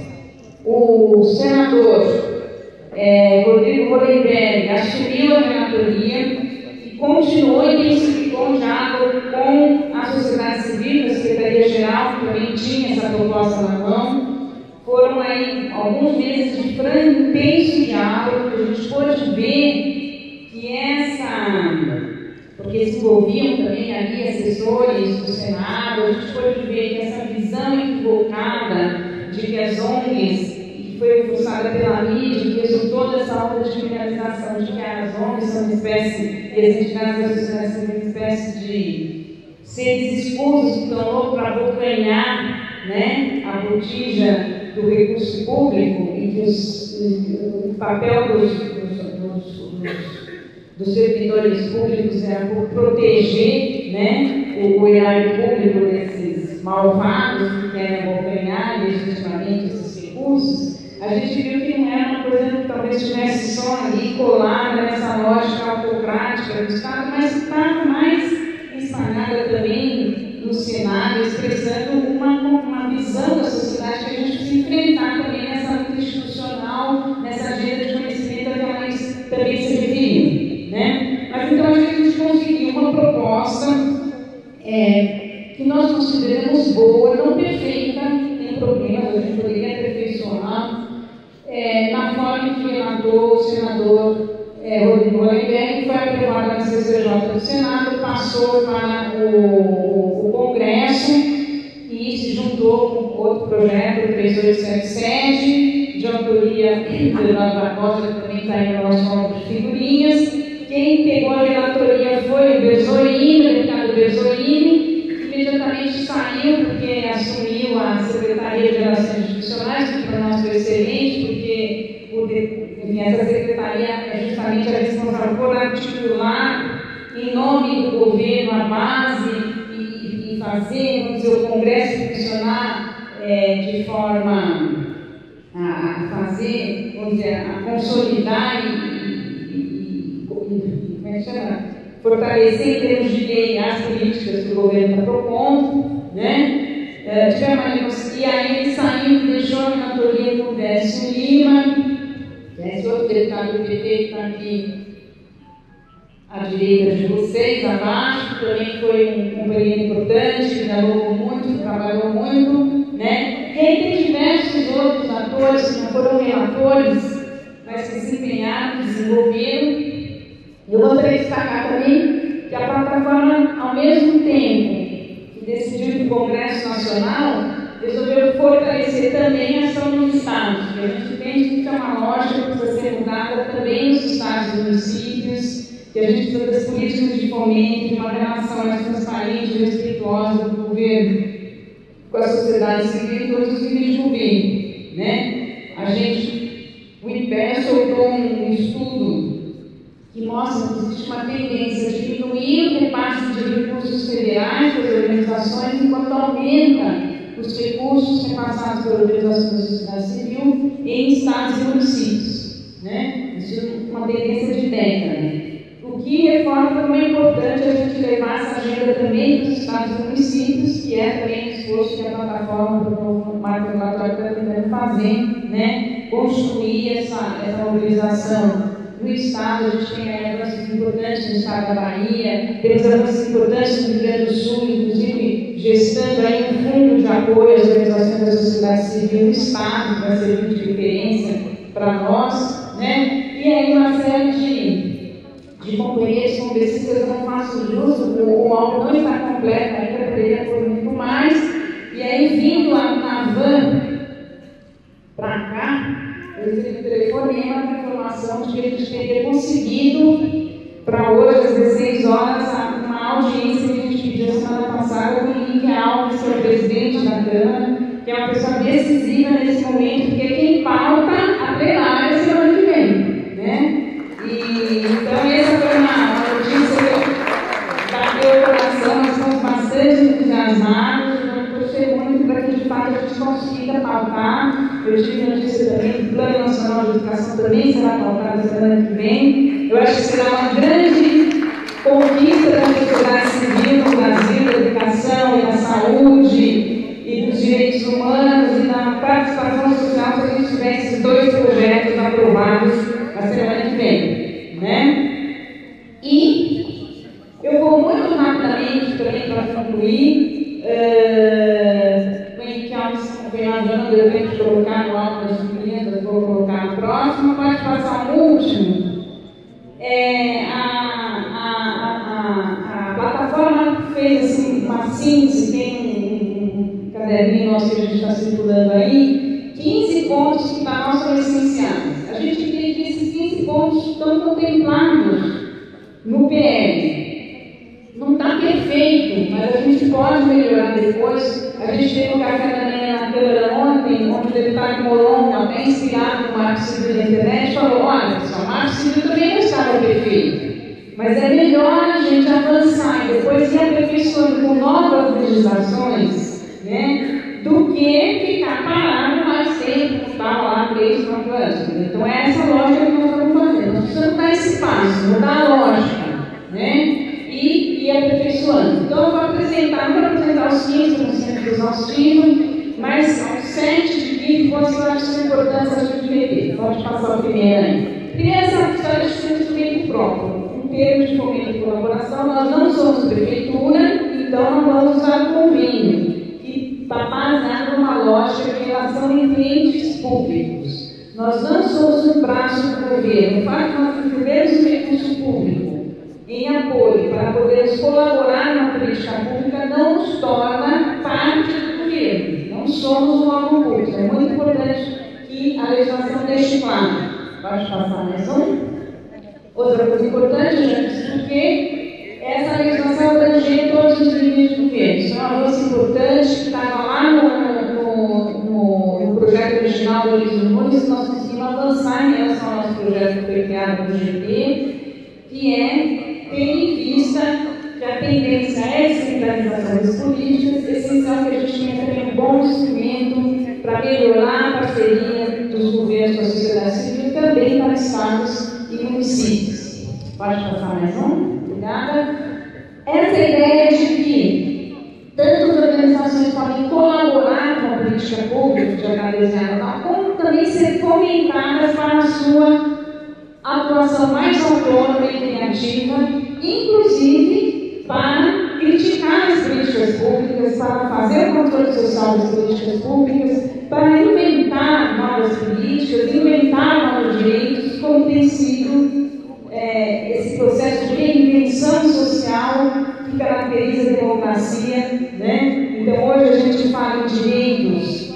o senador é, Rodrigo Hollenberg assumiu a relatoria, continuou e intensificou o diálogo com a sociedade civil, a Secretaria-Geral, que também tinha essa proposta na mão. Foram aí alguns meses de franco, intenso diálogo, que a gente pôde ver que essa, porque se envolviam também ali assessores do Senado, a gente pôde ver que essa visão equivocada de que as O N Gs, que foi forçada pela mídia, que resultou dessa onda de criminalização de que as O N Gs são uma espécie, e as entidades da sociedade são uma espécie de seres expulsos que estão loucos para abocanhar, né, a botija do recurso público e que os, o papel dos, dos, dos, dos, dos servidores públicos era por proteger, né, o erário público desses malvados que querem abocanhar legitimamente esses recursos. A gente viu que não era uma coisa que talvez estivesse só ali colada nessa lógica autocrática do Estado, mas estava mais espalhada também no cenário, expressando uma, uma visão da sociedade que a gente precisa enfrentar também nessa luta institucional, nessa agenda de conhecimento a que a Laís também se referiu, né? Mas então a gente conseguiu uma proposta é, que nós consideramos boa, não perfeita, tem problemas, a gente poderia aperfeiçoar, é, na forma que relatou o senador é, Rodrigo Hollenberg, que foi aprovada na C C J do Senado, passou para o, o, o Congresso e se juntou com outro projeto, o três oito sete sete, de autoria do Eduardo Barbosa, que também está aí no nosso álbum de figurinhas. Quem pegou a relatoria foi o Berzoini, o deputado Berzoini, que imediatamente saiu porque assumiu a Secretaria de Relações Institucionais, que para nós foi excelente, porque o de, enfim, essa secretaria é justamente a responsável por articular em nome do governo a base e, e fazer, vamos dizer, o Congresso funcionar é, de forma a, a fazer, vamos dizer, a consolidar e, e, e, e como é que chama? Fortalecer em termos de lei as políticas que o governo está propondo, né? É, tivemos, e aí ele saiu e deixou a relatoria com o Décio Lima, esse outro deputado do P T que está aqui à direita de vocês, abaixo, que também foi um companheiro importante, que dialogou muito, que trabalhou muito, né? E aí tem diversos outros atores que não foram relatores, mas que se empenharam, desenvolveram. Eu gostaria de destacar também que a plataforma, ao mesmo tempo que decidiu que o Congresso Nacional resolveu fortalecer também a ação dos estados, porque a gente entende que é uma lógica que precisa ser mudada também nos estados e municípios, que a gente precisa das políticas de fomento, de uma relação mais transparente e respeituosa do governo com a sociedade civil e todos os níveis de governo, né? A gente, o I P E soltou um estudo que mostra que existe uma tendência a diminuir o repasse de recursos federais para as organizações, enquanto aumenta os recursos repassados pelas organizações da sociedade civil em estados e municípios, né? Isso é uma tendência de década. O que reforma como é importante a gente levar essa agenda também para os estados e municípios, que é também um esforço que a plataforma do novo marco regulatório está tentando fazer, né? Construir essa, essa mobilização no estado. A gente tem avanços importantes no estado da Bahia, temos avanços importantes no Rio Grande do Sul, inclusive gestando aí um fundo de apoio às organizações da sociedade civil no estado, para servir de referência para nós, né? E aí uma série de de companheiros congressistas, eu não faço justo, o, o álbum não está completo ainda, poderia pôr muito mais. E aí, vindo a, na van para cá, eu recebi um telefonema com a informação de que a gente teria conseguido, para hoje, às dezesseis horas, uma audiência que a gente pediu semana passada com o Henrique Alves, que é o presidente da Câmara, que é uma pessoa decisiva nesse momento, porque é quem pauta a plenária semana que vem, né? E, então, essa foi uma notícia que bateu o coração, nós estamos bastante entusiasmados, eu torcer muito para que, de fato, a gente consiga pautar. Eu tive notícia também do Plano Nacional de Educação, também será pautado semana que vem. Eu acho que será uma grande conquista da sociedade civil no Brasil, da educação e da saúde e dos direitos humanos e da participação social, se a gente tiver esses dois projetos aprovados na semana que vem, né? E eu vou muito rapidamente também para concluir. Uh, o Henrique Alves vem lavando, eu tenho que colocar no alto das meninas, vou colocar no próximo, pode passar o último. É, a, a, a, a plataforma fez assim, uma síntese, tem um caderninho nosso que a gente está circulando aí, quinze pontos que para nós são essenciais. A gente entende que esses quinze pontos estão contemplados no P L. Não está perfeito, mas a gente pode melhorar depois. A gente teve um café da manhã na Câmara ontem, onde o deputado Molon, até inspirado no Marco Civil da internet, falou: olha, pessoal, o Marco Civil também não estava perfeito, mas é melhor a gente avançar e depois ir aperfeiçoando com novas legislações, né, do que ficar parado mais tempo, que estava lá três, quatro anos. Então, é essa lógica que nós estamos fazendo. Nós precisamos dar esse passo, mudar a lógica, né? E, e aperfeiçoando. Então, eu vou apresentar, não vou apresentar os quinze por cento exaustivo, mas são sete de quinze pontos que eu acho que são importantes a gente rever. Pode passar o primeiro aí. Primeiro, essa história de instrumento próprio. Um termo de fomento e colaboração, nós não somos prefeitura, então não vamos usar convênio, que está baseado numa lógica de relação entre entes públicos. Nós não somos um braço do governo. O fato de nós recebermos um recurso público em apoio para podermos colaborar na política pública não nos torna parte do governo. Não somos um órgão público. É muito importante que a legislação deixe claro. Pode passar mais um. Outra coisa importante, eu já disse porque essa legislação abrange todos os níveis do governo. Isso é um avanço importante que estava lá no, no, no, no projeto original do Luiz Nunes, nós conseguimos avançar em relação ao nosso projeto que foi criado no G T, que é ter em vista que a tendência é a descentralização das políticas, é essencial que a gente tenha também um bom instrumento para melhorar a parceria dos governos com a sociedade civil, também para estados e municípios. Pode passar mais um? Obrigada. Essa ideia de que tanto as organizações podem colaborar com a política pública de organizar, como também ser fomentadas para a sua atuação mais autônoma e criativa, inclusive para criticar as políticas públicas, para fazer o controle social das políticas públicas, para inventar novas políticas, inventar novos direitos, como tem sido é, esse processo de reinvenção social que caracteriza a democracia, né? Então, hoje a gente fala em direitos,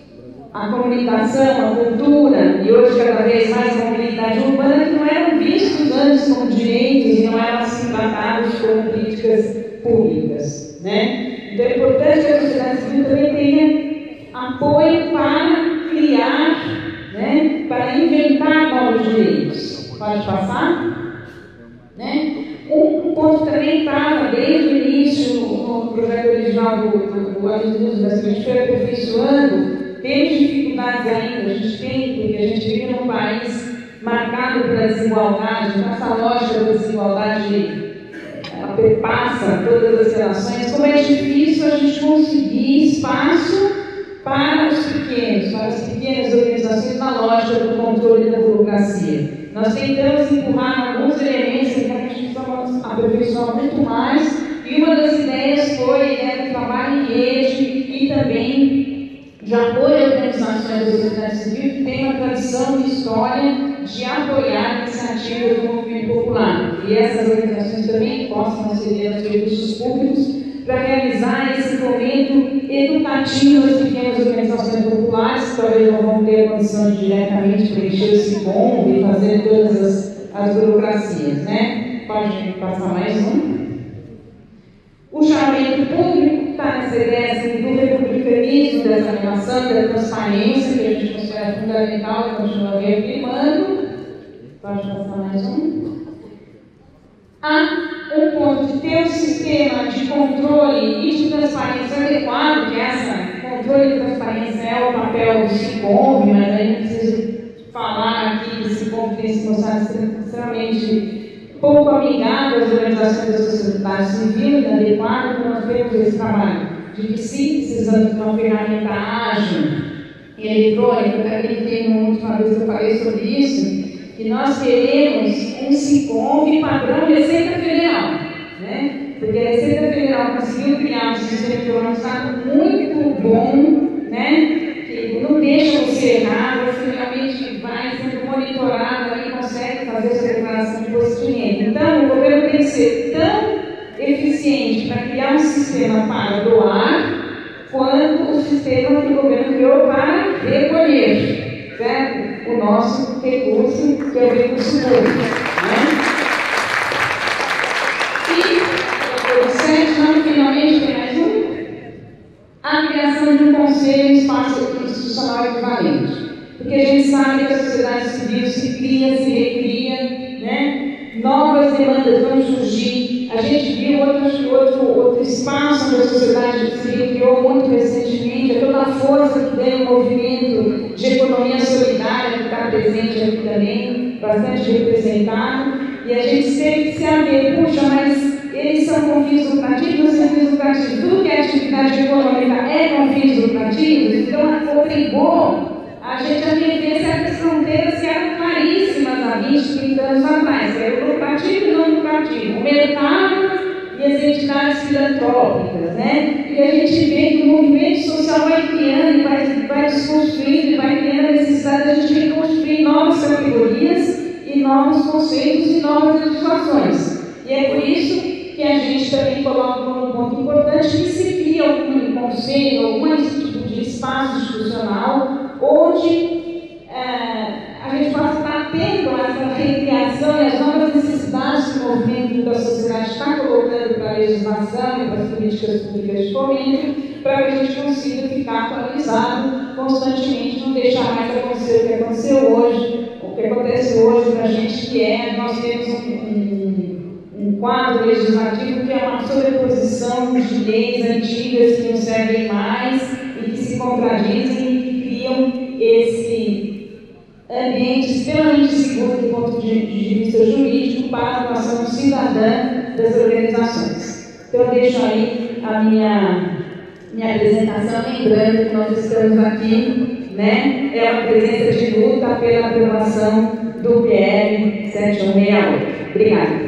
a comunicação, a cultura, e hoje cada vez mais a mobilidade urbana, que não eram vistos antes como direitos e não eram assim tratados como políticas públicas, né? Então é importante que a sociedade civil também tenha apoio para criar, né, para inventar novos direitos. Pode passar? Né? Um, um ponto também estava desde o início no, no projeto original do, do, do Luiz Nunes, a gente foi aperfeiçoando. Temos dificuldades ainda, a gente tem, porque a gente vive num país marcado pela desigualdade, então essa lógica da desigualdade ela perpassa todas as relações, como é difícil a gente conseguir espaço para os pequenos, para as pequenas organizações na lógica do controle da burocracia. Nós tentamos empurrar alguns elementos que a gente precisa aperfeiçoar muito mais, e uma das ideias foi a ideia do trabalho em rede e também de apoio a organizações da sociedade civil que tem uma tradição de história de apoiar iniciativas do movimento popular. E essas organizações também possam aceder aos recursos públicos para realizar esse fomento educativo das pequenas organizações populares, que talvez não vão ter a condição de diretamente preencher esse combo e fazer todas as, as burocracias, né? Pode passar mais um. O chamamento público está nessa ideia assim, do republicanismo, dessa relação, da transparência, que a gente considera fundamental e continua reafirmando. Pode passar mais um. Há um ponto de ter um sistema de controle e de transparência adequado, que essa controle e transparência é o papel do SICOMB, mas aí não preciso falar aqui que o SICOMB tem se mostrado extremamente pouco amigável às organizações da sociedade civil, inadequado, para nós termos esse trabalho de que sim, precisamos de uma ferramenta ágil e eletrônica. Eu também tenho uma última vez que eu falei sobre isso, que nós queremos um SICOMB padrão Receita Federal, né? Porque a Receita Federal conseguiu criar um sistema informatizado muito bom, né? Que não deixa você errar, você realmente vai sendo monitorado e consegue fazer essa declaração de imposto de renda. Então, o governo tem que ser tão eficiente para criar um sistema para doar, quanto o sistema que o governo criou para recolher, certo? O nosso recurso, que é o recurso público. Né? E, sete, não, finalmente, tem mais um. A criação de um conselho em espaço institucional equivalente. Porque a gente sabe que a sociedade civil se cria, se recria, né? Novas demandas vão surgir. A gente viu outro, outro, outro espaço onde a sociedade civil criou muito recentemente, é toda a força que tem o movimento de economia solidária, que está presente aqui também, bastante representado, e a gente teve que se haver, puxa, mas eles são com fins lucrativos, sem fins lucrativos, tudo que é atividade econômica é com fins lucrativos, então obrigou a gente a rever certas fronteiras que eram claríssimas há vinte, trinta anos atrás, que era o lucrativo e não lucrativo, o mercado e as entidades filantrópicas, né? E a gente vê que o movimento social vai criando, vai, vai desconstruindo, vai criando a necessidade de a gente reconstruir novas categorias e novos conceitos e novas legislações. E é por isso que a gente também coloca como um ponto importante que se cria algum conselho, algum tipo de espaço institucional onde é, a gente possa estar atento a essa recriação e as novas necessidades que o movimento da sociedade está colocando para a legislação e para as políticas públicas de fomento, para que a gente consiga ficar atualizado constantemente, não deixar mais acontecer o que aconteceu hoje, o que acontece hoje para a gente, que é, nós temos um, um, um quadro legislativo que é uma sobreposição de leis antigas que não servem mais e que se contradizem e que criam esse ambiente extremamente seguro do ponto de, de vista jurídico para a atuação cidadã das organizações. Então, eu deixo aí a minha, minha apresentação, lembrando que nós estamos aqui, né, é uma presença de luta pela aprovação do P L sete um seis oito. Obrigada.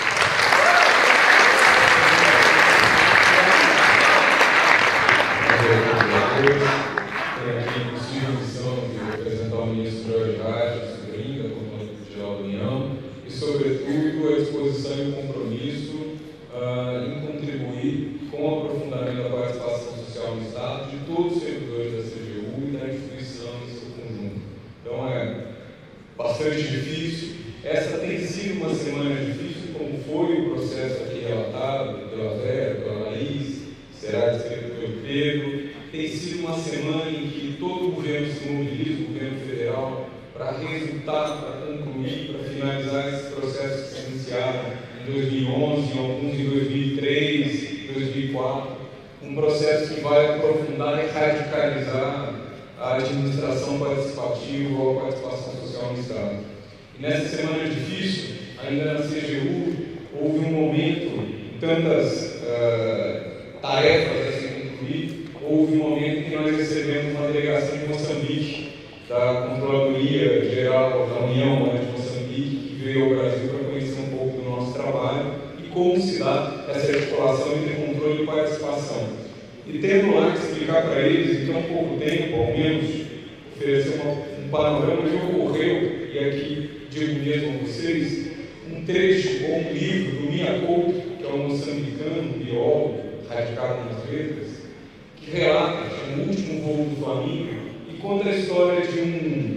Sobretudo, a disposição e o compromisso uh, em contribuir com o aprofundamento da participação social no Estado de todos os servidores da C G U e da instituição em seu conjunto. Então, é bastante difícil. Essa tem sido uma semana difícil, como foi o processo aqui relatado pela Vera, pela Laís, será descrito pelo Pedro. Tem sido uma semana em que todo o governo se mobiliza, o governo federal, para resultar, para concluir, para finalizar esses processos que se iniciaram em dois mil e onze, alguns em dois mil e três, dois mil e quatro, um processo que vai aprofundar e radicalizar a administração participativa ou a participação social no Estado. E nessa semana difícil, ainda na C G U, houve um momento, em tantas uh, tarefas a se concluir, houve um momento em que nós recebemos uma delegação de Moçambique, da Controladoria Geral da União de Moçambique, que veio ao Brasil para conhecer um pouco do nosso trabalho e como se dá essa articulação entre controle e participação. E tendo lá que explicar para eles, em tão pouco tempo, ao menos, oferecer uma, um panorama que ocorreu, e aqui digo mesmo a vocês, um trecho ou um livro do Minha Couto, que é um moçambicano, biólogo, radicado nas letras, que relata, é o último voo do Flamengo, e conta a história de um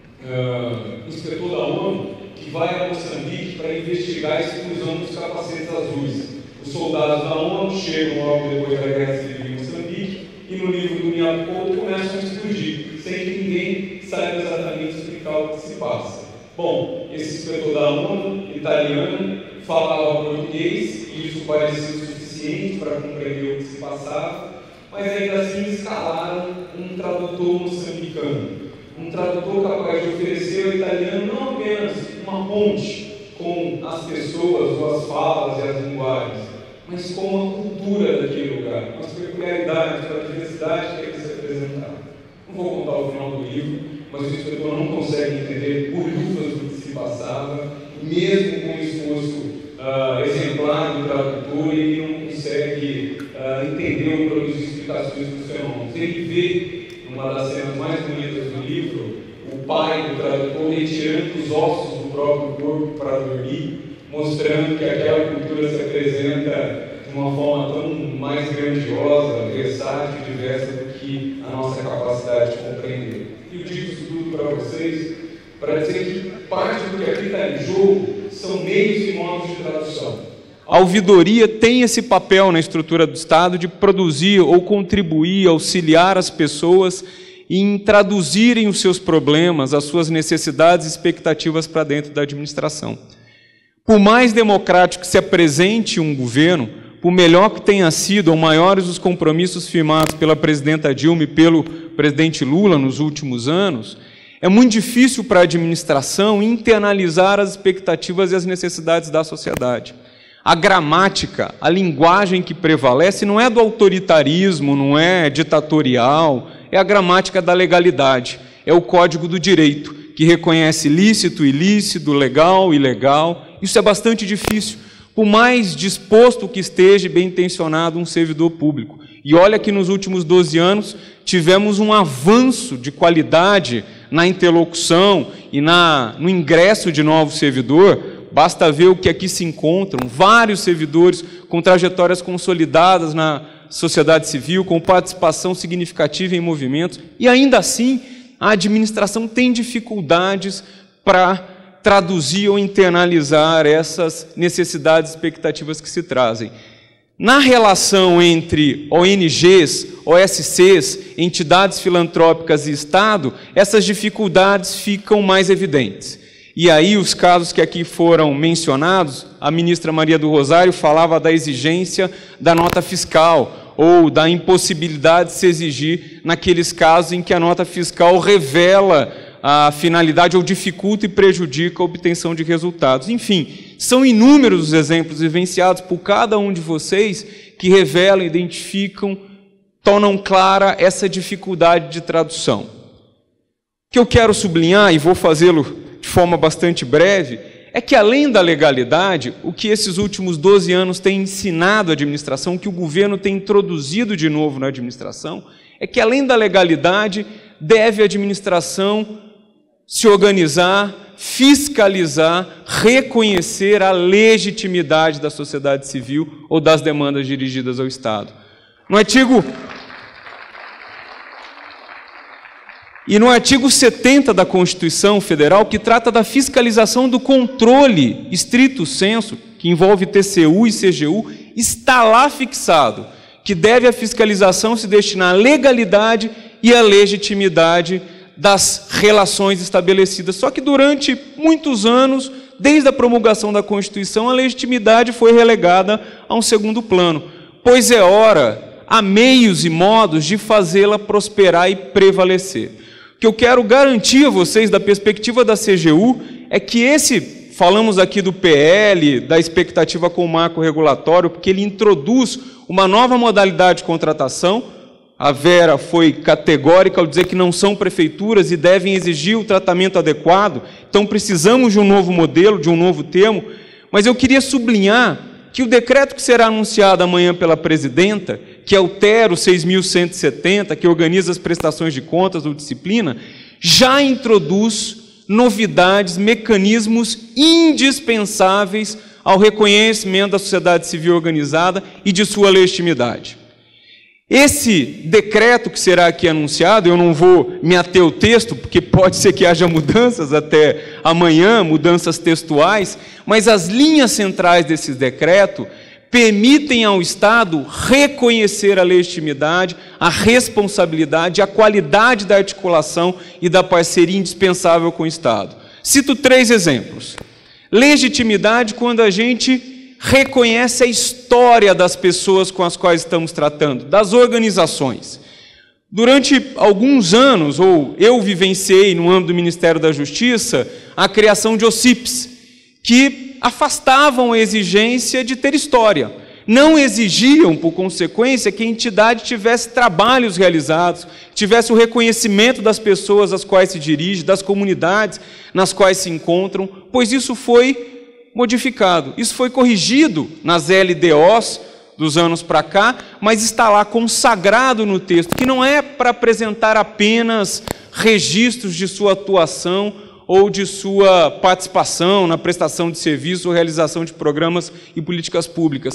uh, inspetor da ONU que vai a Moçambique para investigar a exclusão dos capacetes azuis. Os soldados da ONU chegam logo depois da Guerra Civil em Moçambique e no livro do Minha Couto começam a explodir, sem que ninguém saiba exatamente explicar o que se passa. Bom, esse inspetor da ONU, italiano, falava português e isso parecia o suficiente para compreender o que se passava, mas ainda assim escalaram um tradutor moçambicano, um tradutor capaz de oferecer ao italiano não apenas uma ponte com as pessoas, ou as falas e as linguagens, mas com a cultura daquele lugar, com as peculiaridades, com a diversidade que eles representavam. Não vou contar o final do livro, mas o inspetor não consegue entender bolhufas do que se passava, mesmo com o esforço uh, exemplar do tradutor, ele não consegue uh, entender ou produzir explicações dos fenômenos. Ele vê, numa das cenas mais bonitas do livro, o pai do tradutor retirando os ossos do próprio corpo para dormir, mostrando que aquela cultura se apresenta de uma forma tão mais grandiosa, versátil e diversa do que a nossa capacidade de compreender. E eu digo isso tudo para vocês, para dizer que parte do que aqui está em jogo são meios e modos de tradução. A ouvidoria tem esse papel na estrutura do Estado de produzir ou contribuir, auxiliar as pessoas em traduzirem os seus problemas, as suas necessidades e expectativas para dentro da administração. Por mais democrático que se apresente um governo, por melhor que tenha sido ou maiores os compromissos firmados pela presidenta Dilma e pelo presidente Lula nos últimos anos, é muito difícil para a administração internalizar as expectativas e as necessidades da sociedade. A gramática, a linguagem que prevalece não é do autoritarismo, não é ditatorial, é a gramática da legalidade, é o Código do Direito, que reconhece lícito, ilícito, legal, ilegal. Isso é bastante difícil, por mais disposto que esteja bem intencionado um servidor público. E olha que nos últimos doze anos tivemos um avanço de qualidade na interlocução e na, no ingresso de novo servidor. Basta ver o que aqui se encontram, vários servidores com trajetórias consolidadas na sociedade civil, com participação significativa em movimentos, e ainda assim a administração tem dificuldades para traduzir ou internalizar essas necessidades e expectativas que se trazem. Na relação entre O N Gs, O S Cs, entidades filantrópicas e Estado, essas dificuldades ficam mais evidentes. E aí os casos que aqui foram mencionados, a ministra Maria do Rosário falava da exigência da nota fiscal, ou da impossibilidade de se exigir naqueles casos em que a nota fiscal revela a finalidade ou dificulta e prejudica a obtenção de resultados. Enfim, são inúmeros os exemplos vivenciados por cada um de vocês que revelam, identificam, tornam clara essa dificuldade de tradução. O que eu quero sublinhar, e vou fazê-lo de forma bastante breve, é que, além da legalidade, o que esses últimos doze anos têm ensinado à administração, o que o governo tem introduzido de novo na administração, é que, além da legalidade, deve a administração se organizar, fiscalizar, reconhecer a legitimidade da sociedade civil ou das demandas dirigidas ao Estado. No artigo... E no artigo setenta da Constituição Federal, que trata da fiscalização do controle estrito sensu, que envolve T C U e C G U, está lá fixado que deve a fiscalização se destinar à legalidade e à legitimidade das relações estabelecidas. Só que durante muitos anos, desde a promulgação da Constituição, a legitimidade foi relegada a um segundo plano, pois é hora, há meios e modos de fazê-la prosperar e prevalecer. O que eu quero garantir a vocês, da perspectiva da C G U, é que esse, falamos aqui do P L, da expectativa com o marco regulatório, porque ele introduz uma nova modalidade de contratação. A Vera foi categórica ao dizer que não são prefeituras e devem exigir o tratamento adequado, então precisamos de um novo modelo, de um novo termo, mas eu queria sublinhar que o decreto que será anunciado amanhã pela presidenta, que altera o seis mil cento e setenta, que organiza as prestações de contas ou disciplina, já introduz novidades, mecanismos indispensáveis ao reconhecimento da sociedade civil organizada e de sua legitimidade. Esse decreto que será aqui anunciado, eu não vou me ater ao texto, porque pode ser que haja mudanças até amanhã, mudanças textuais, mas as linhas centrais desse decreto permitem ao Estado reconhecer a legitimidade, a responsabilidade, a qualidade da articulação e da parceria indispensável com o Estado. Cito três exemplos. Legitimidade quando a gente reconhece a história das pessoas com as quais estamos tratando, das organizações. Durante alguns anos, ou eu vivenciei no âmbito do Ministério da Justiça, a criação de O C I Ps, que afastavam a exigência de ter história. Não exigiam, por consequência, que a entidade tivesse trabalhos realizados, tivesse o reconhecimento das pessoas às quais se dirige, das comunidades nas quais se encontram, pois isso foi modificado. Isso foi corrigido nas L D Os dos anos para cá, mas está lá consagrado no texto, que não é para apresentar apenas registros de sua atuação ou de sua participação na prestação de serviços ou realização de programas e políticas públicas.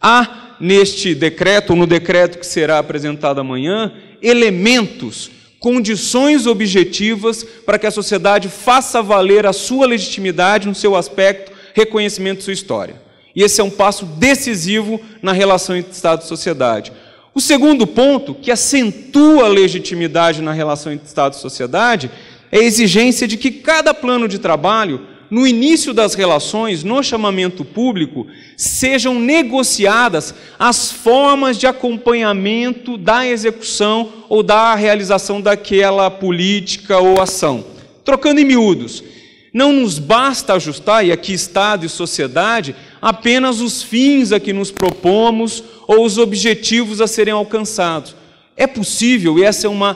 Há neste decreto, ou no decreto que será apresentado amanhã, elementos, condições objetivas para que a sociedade faça valer a sua legitimidade no seu aspecto reconhecimento de sua história. E esse é um passo decisivo na relação entre Estado e sociedade. O segundo ponto, que acentua a legitimidade na relação entre Estado e sociedade, é a exigência de que cada plano de trabalho, no início das relações, no chamamento público, sejam negociadas as formas de acompanhamento da execução ou da realização daquela política ou ação. Trocando em miúdos, não nos basta ajustar, e aqui Estado e sociedade, apenas os fins a que nos propomos ou os objetivos a serem alcançados. É possível, e essa é uma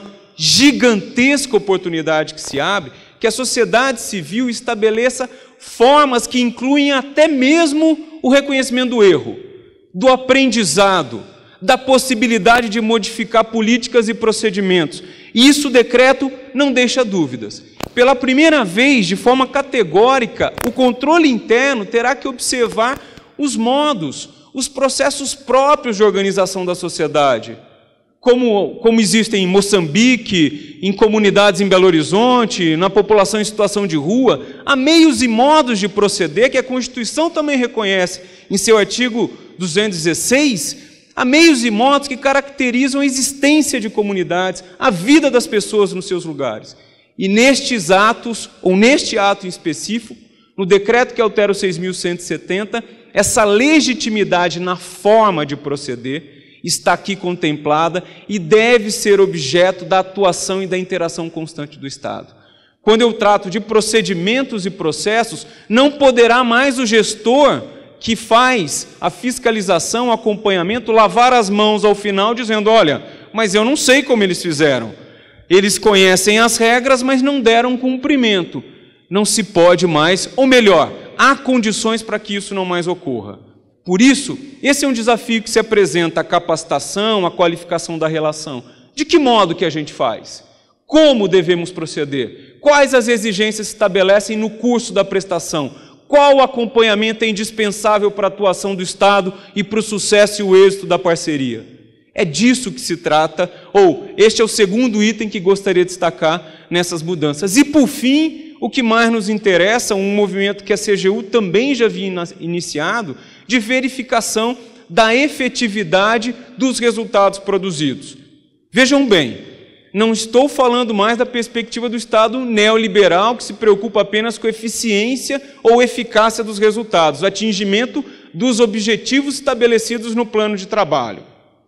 gigantesca oportunidade que se abre, que a sociedade civil estabeleça formas que incluem até mesmo o reconhecimento do erro, do aprendizado, da possibilidade de modificar políticas e procedimentos. E isso o decreto não deixa dúvidas. Pela primeira vez, de forma categórica, o controle interno terá que observar os modos, os processos próprios de organização da sociedade, como, como existem em Moçambique, em comunidades em Belo Horizonte, na população em situação de rua. Há meios e modos de proceder que a Constituição também reconhece em seu artigo duzentos e dezesseis, há meios e modos que caracterizam a existência de comunidades, a vida das pessoas nos seus lugares. E nestes atos, ou neste ato em específico, no decreto que altera o seis mil cento e setenta, essa legitimidade na forma de proceder está aqui contemplada e deve ser objeto da atuação e da interação constante do Estado. Quando eu trato de procedimentos e processos, não poderá mais o gestor que faz a fiscalização, o acompanhamento, lavar as mãos ao final dizendo, olha, mas eu não sei como eles fizeram. Eles conhecem as regras, mas não deram cumprimento. Não se pode mais, ou melhor, há condições para que isso não mais ocorra. Por isso, esse é um desafio que se apresenta a capacitação, a qualificação da relação. De que modo que a gente faz? Como devemos proceder? Quais as exigências se estabelecem no curso da prestação? Qual o acompanhamento é indispensável para a atuação do Estado e para o sucesso e o êxito da parceria? É disso que se trata, ou este é o segundo item que gostaria de destacar nessas mudanças. E, por fim, o que mais nos interessa, um movimento que a C G U também já havia iniciado, de verificação da efetividade dos resultados produzidos. Vejam bem, não estou falando mais da perspectiva do Estado neoliberal, que se preocupa apenas com a eficiência ou eficácia dos resultados, o atingimento dos objetivos estabelecidos no plano de trabalho.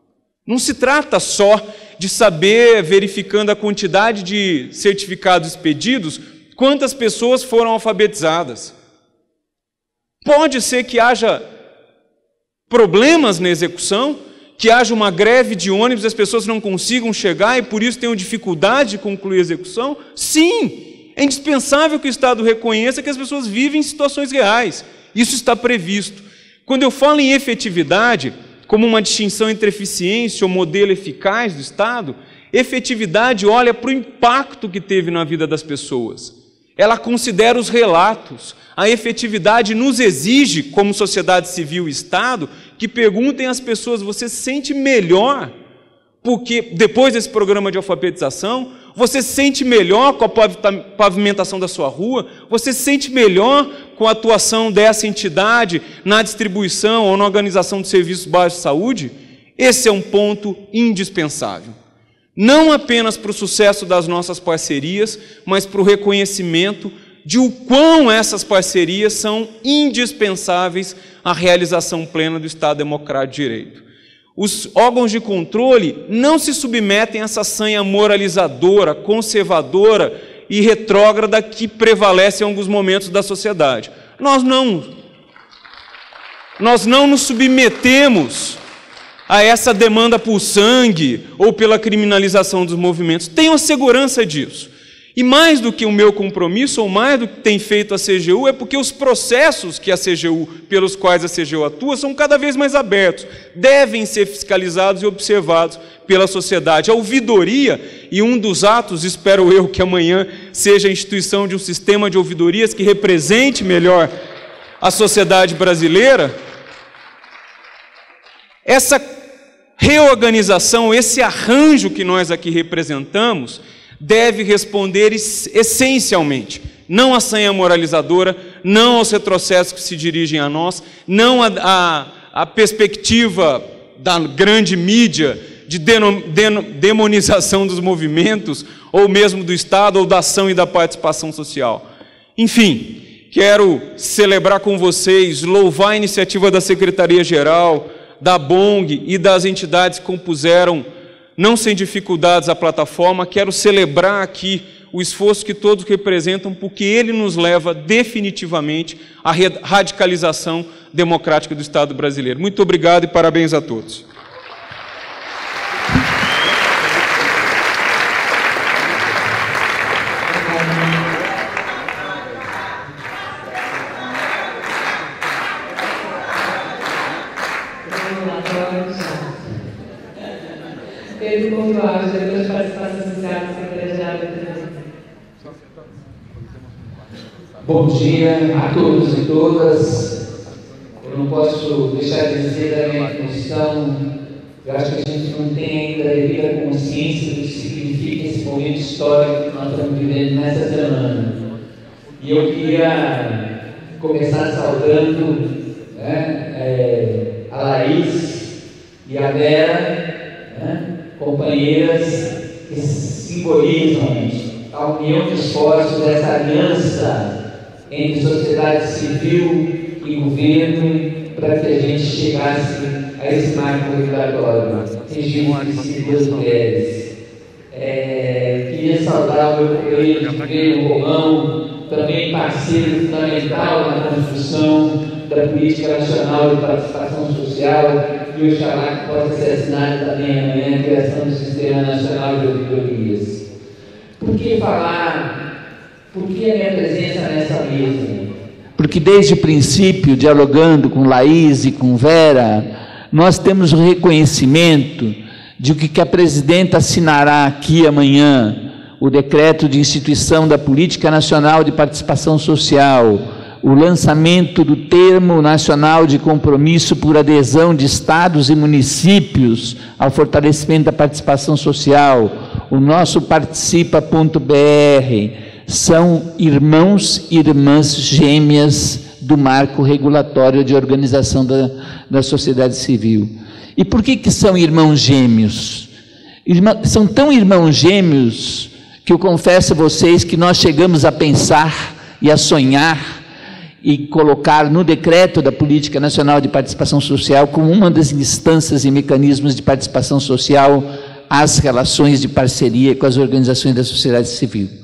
Não se trata só de saber, verificando a quantidade de certificados expedidos, Quantas pessoas foram alfabetizadas? Pode ser que haja problemas na execução, que haja uma greve de ônibus e as pessoas não consigam chegar e por isso tenham dificuldade de concluir a execução? Sim, é indispensável que o Estado reconheça que as pessoas vivem em situações reais. Isso está previsto. Quando eu falo em efetividade, como uma distinção entre eficiência ou modelo eficaz do Estado, efetividade olha para o impacto que teve na vida das pessoas. Ela considera os relatos. A efetividade nos exige, como sociedade civil e Estado, que perguntem às pessoas: você se sente melhor porque depois desse programa de alfabetização? Você se sente melhor com a pavimentação da sua rua? Você se sente melhor com a atuação dessa entidade na distribuição ou na organização de serviços básicos de saúde? Esse é um ponto indispensável. Não apenas para o sucesso das nossas parcerias, mas para o reconhecimento de o quão essas parcerias são indispensáveis à realização plena do Estado Democrático de Direito. Os órgãos de controle não se submetem a essa sanha moralizadora, conservadora e retrógrada que prevalece em alguns momentos da sociedade. Nós não. Nós não nos submetemos a essa demanda por sangue ou pela criminalização dos movimentos. Tenho a segurança disso. E mais do que o meu compromisso, ou mais do que tem feito a C G U, é porque os processos que a C G U, pelos quais a C G U atua, são cada vez mais abertos, devem ser fiscalizados e observados pela sociedade. A ouvidoria, e um dos atos, espero eu que amanhã seja a instituição de um sistema de ouvidorias que represente melhor a sociedade brasileira, essa reorganização, esse arranjo que nós aqui representamos, deve responder essencialmente, não à sanha moralizadora, não aos retrocessos que se dirigem a nós, não à, à, à perspectiva da grande mídia de deno, deno, demonização dos movimentos, ou mesmo do Estado, ou da ação e da participação social. Enfim, quero celebrar com vocês, louvar a iniciativa da Secretaria-Geral, da B O N G e das entidades que compuseram, não sem dificuldades, a plataforma. Quero celebrar aqui o esforço que todos representam, porque ele nos leva definitivamente à radicalização democrática do Estado brasileiro. Muito obrigado e parabéns a todos. Pedro Contuário, diretor de participação social da Secretaria-Geral da Televisão. Bom dia a todos e todas. Eu não posso deixar de dizer da minha função, eu acho que a gente não tem ainda a devida consciência do que significa esse momento histórico que nós estamos vivendo nessa semana. E eu queria começar saudando, né, é, a Laís e a Vera, né, companheiras que simbolizam a união de esforços dessa aliança entre sociedade civil e governo para que a gente chegasse a esse marco regulatório, regime de civis mulheres. É, queria saudar o meu companheiro de Pedro Romão, também parceiro fundamental na construção da Política Nacional de Participação Social, e oxalá que possa ser assinado também amanhã a criação do Sistema Nacional de Ouvidorias. Por que falar, por que a minha presença nessa mesa? Porque desde o princípio, dialogando com Laís e com Vera, nós temos o reconhecimento de que a presidenta assinará aqui amanhã o decreto de instituição da Política Nacional de Participação Social, o lançamento do Termo Nacional de Compromisso por adesão de estados e municípios ao fortalecimento da participação social, o nosso participa ponto B R, são irmãos e irmãs gêmeas do marco regulatório de organização da, da sociedade civil. E por que que são irmãos gêmeos? Irmã, são tão irmãos gêmeos que eu confesso a vocês que nós chegamos a pensar e a sonhar e colocar no decreto da Política Nacional de Participação Social como uma das instâncias e mecanismos de participação social as relações de parceria com as organizações da sociedade civil.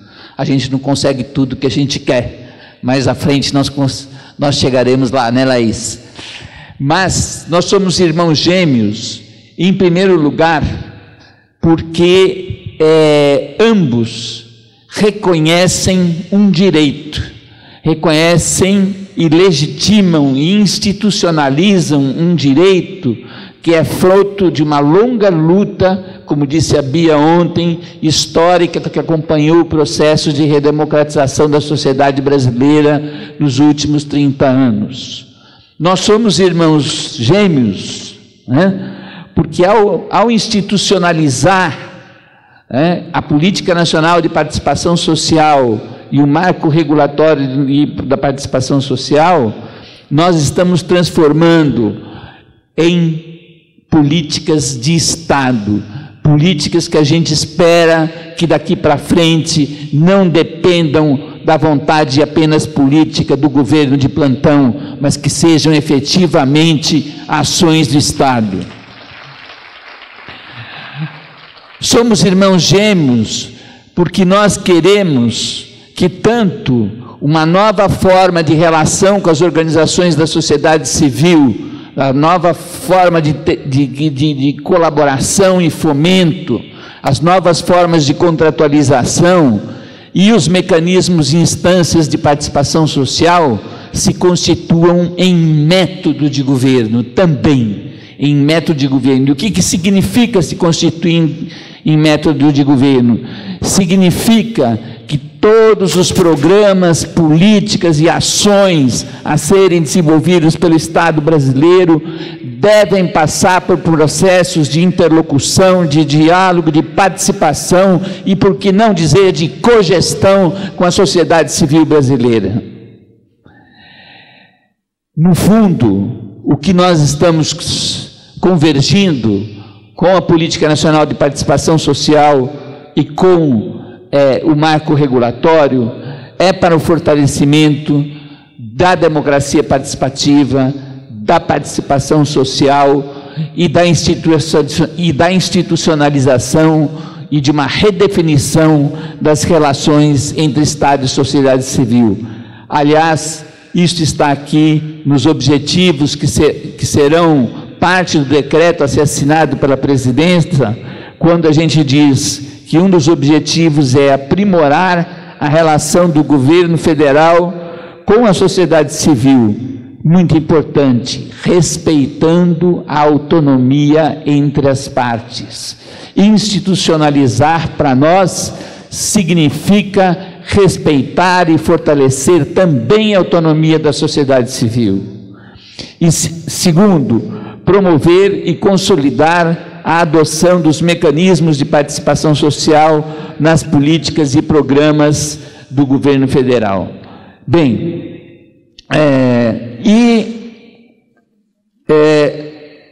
a gente não consegue tudo que a gente quer. Mais à frente nós, nós chegaremos lá, né, Laís? Mas nós somos irmãos gêmeos, em primeiro lugar, porque é, ambos reconhecem um direito, reconhecem e legitimam e institucionalizam um direito que é fruto de uma longa luta, como disse a Bia ontem, histórica, que acompanhou o processo de redemocratização da sociedade brasileira nos últimos trinta anos. Nós somos irmãos gêmeos, né? Porque ao, ao institucionalizar, né, a Política Nacional de Participação Social e o marco regulatório da participação social, nós estamos transformando em políticas de Estado, políticas que a gente espera que daqui para frente não dependam da vontade apenas política do governo de plantão, mas que sejam efetivamente ações do Estado. Somos irmãos gêmeos porque nós queremos que tanto uma nova forma de relação com as organizações da sociedade civil, a nova forma de, de, de, de colaboração e fomento, as novas formas de contratualização e os mecanismos e instâncias de participação social se constituam em método de governo também, em método de governo. E o que, que significa se constituir em, em método de governo? Significa que todos os programas, políticas e ações a serem desenvolvidos pelo Estado brasileiro devem passar por processos de interlocução, de diálogo, de participação e, por que não dizer, de cogestão com a sociedade civil brasileira. No fundo, o que nós estamos convergindo com a Política Nacional de Participação Social e com é, o marco regulatório é para o fortalecimento da democracia participativa, da participação social e da, e da institucionalização e de uma redefinição das relações entre Estado e sociedade civil. Aliás, isto está aqui nos objetivos que, ser, que serão parte do decreto a ser assinado pela presidência, quando a gente diz que um dos objetivos é aprimorar a relação do governo federal com a sociedade civil, muito importante, respeitando a autonomia entre as partes. Institucionalizar para nós significa respeitar e fortalecer também a autonomia da sociedade civil. E segundo, promover e consolidar a adoção dos mecanismos de participação social nas políticas e programas do governo federal. Bem, é, e é,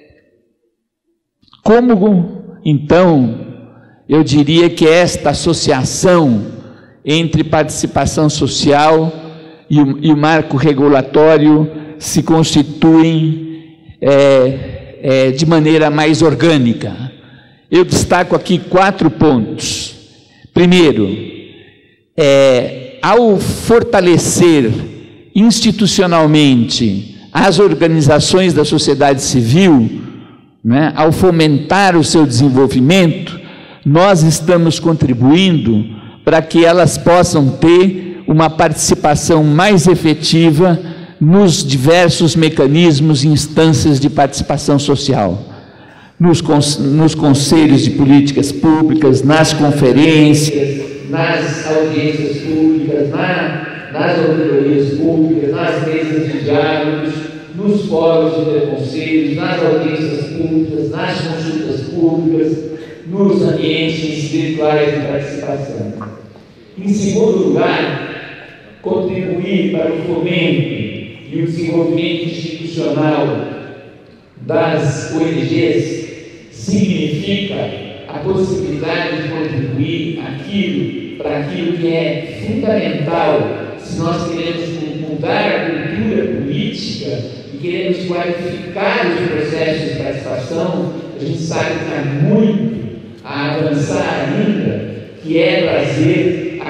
como então eu diria que esta associação entre participação social e o, e o marco regulatório se constituem é, é, de maneira mais orgânica. Eu destaco aqui quatro pontos. Primeiro, é, ao fortalecer institucionalmente as organizações da sociedade civil, né, ao fomentar o seu desenvolvimento, nós estamos contribuindo para que elas possam ter uma participação mais efetiva nos diversos mecanismos e instâncias de participação social, nos, nos conselhos de políticas públicas, nas conferências, nas audiências públicas, na, nas auditorias públicas, nas mesas de diálogos, nos fóruns de interconselhos, nas audiências públicas, nas consultas públicas, nos ambientes virtuais de participação. Em segundo lugar, contribuir para o fomento e o desenvolvimento institucional das O N Gs significa a possibilidade de contribuir aquilo, para aquilo que é fundamental se nós queremos mudar a cultura política e queremos qualificar os processos de participação. A gente sabe que há muito a avançar ainda, que é trazer a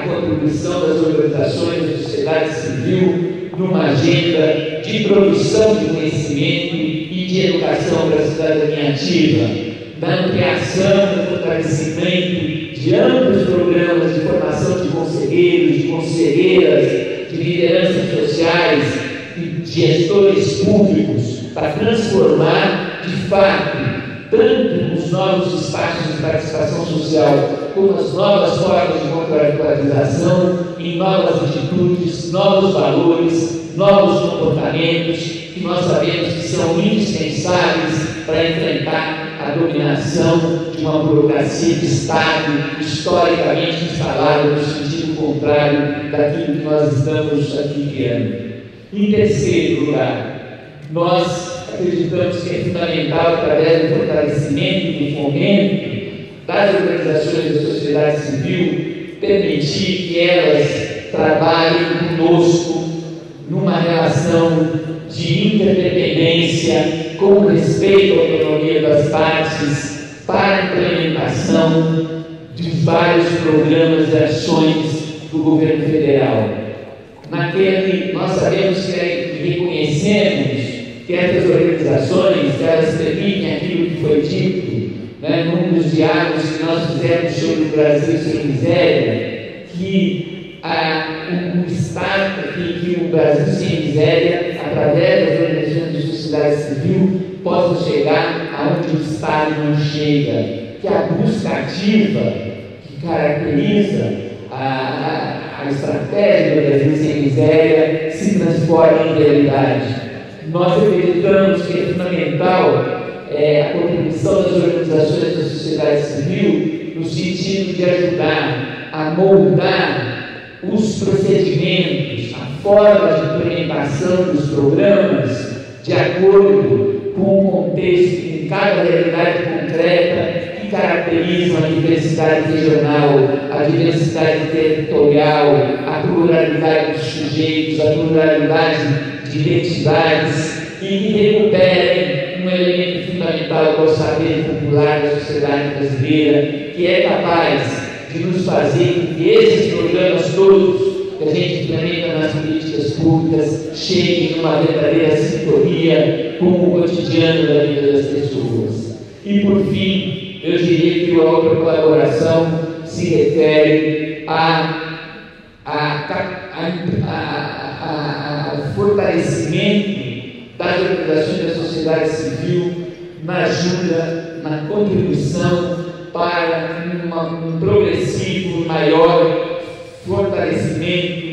a contribuição das organizações da sociedade civil numa agenda de produção de conhecimento e de educação para a cidadania ativa, na ampliação e fortalecimento de amplos programas de formação de conselheiros, de conselheiras, de lideranças sociais e de gestores públicos, para transformar, de fato, tanto os novos espaços de participação social como as novas formas de contratualização em novas atitudes, novos valores, novos comportamentos que nós sabemos que são indispensáveis para enfrentar a dominação de uma burocracia de Estado historicamente instalada no sentido contrário daquilo que nós estamos aqui criando. Em terceiro lugar, nós acreditamos que é fundamental, através do fortalecimento e do fomento das organizações da sociedade civil, permitir que elas trabalhem conosco numa relação de interdependência, com respeito à autonomia das partes, para a implementação de vários programas e ações do governo federal. Naquele, nós sabemos que reconhecemos que essas organizações, elas permitem aquilo que foi dito, né, num dos diálogos que nós fizemos sobre o Brasil sem miséria, que a, o, o Estado, que, que o Brasil sem miséria, através das organizações de sociedade civil, possa chegar aonde o Estado não chega, que a busca ativa que caracteriza a, a, a estratégia do Brasil sem miséria se transforme em realidade. Nós acreditamos que é fundamental é, a contribuição das organizações da sociedade civil no sentido de ajudar a moldar os procedimentos, a forma de implementação dos programas de acordo com o contexto em cada realidade concreta que caracterizam a diversidade regional, a diversidade territorial, a pluralidade dos sujeitos, a pluralidade de identidades e que recuperem um elemento fundamental do saber popular da sociedade brasileira, que é capaz de nos fazer com que esses programas todos que a gente implementa nas políticas públicas cheguem numa verdadeira sintonia com o cotidiano da vida das pessoas. E por fim, eu diria que a outra colaboração se refere a, a, a, a, a, ao fortalecimento das organizações da sociedade civil na ajuda, na contribuição para uma, um progressivo maior fortalecimento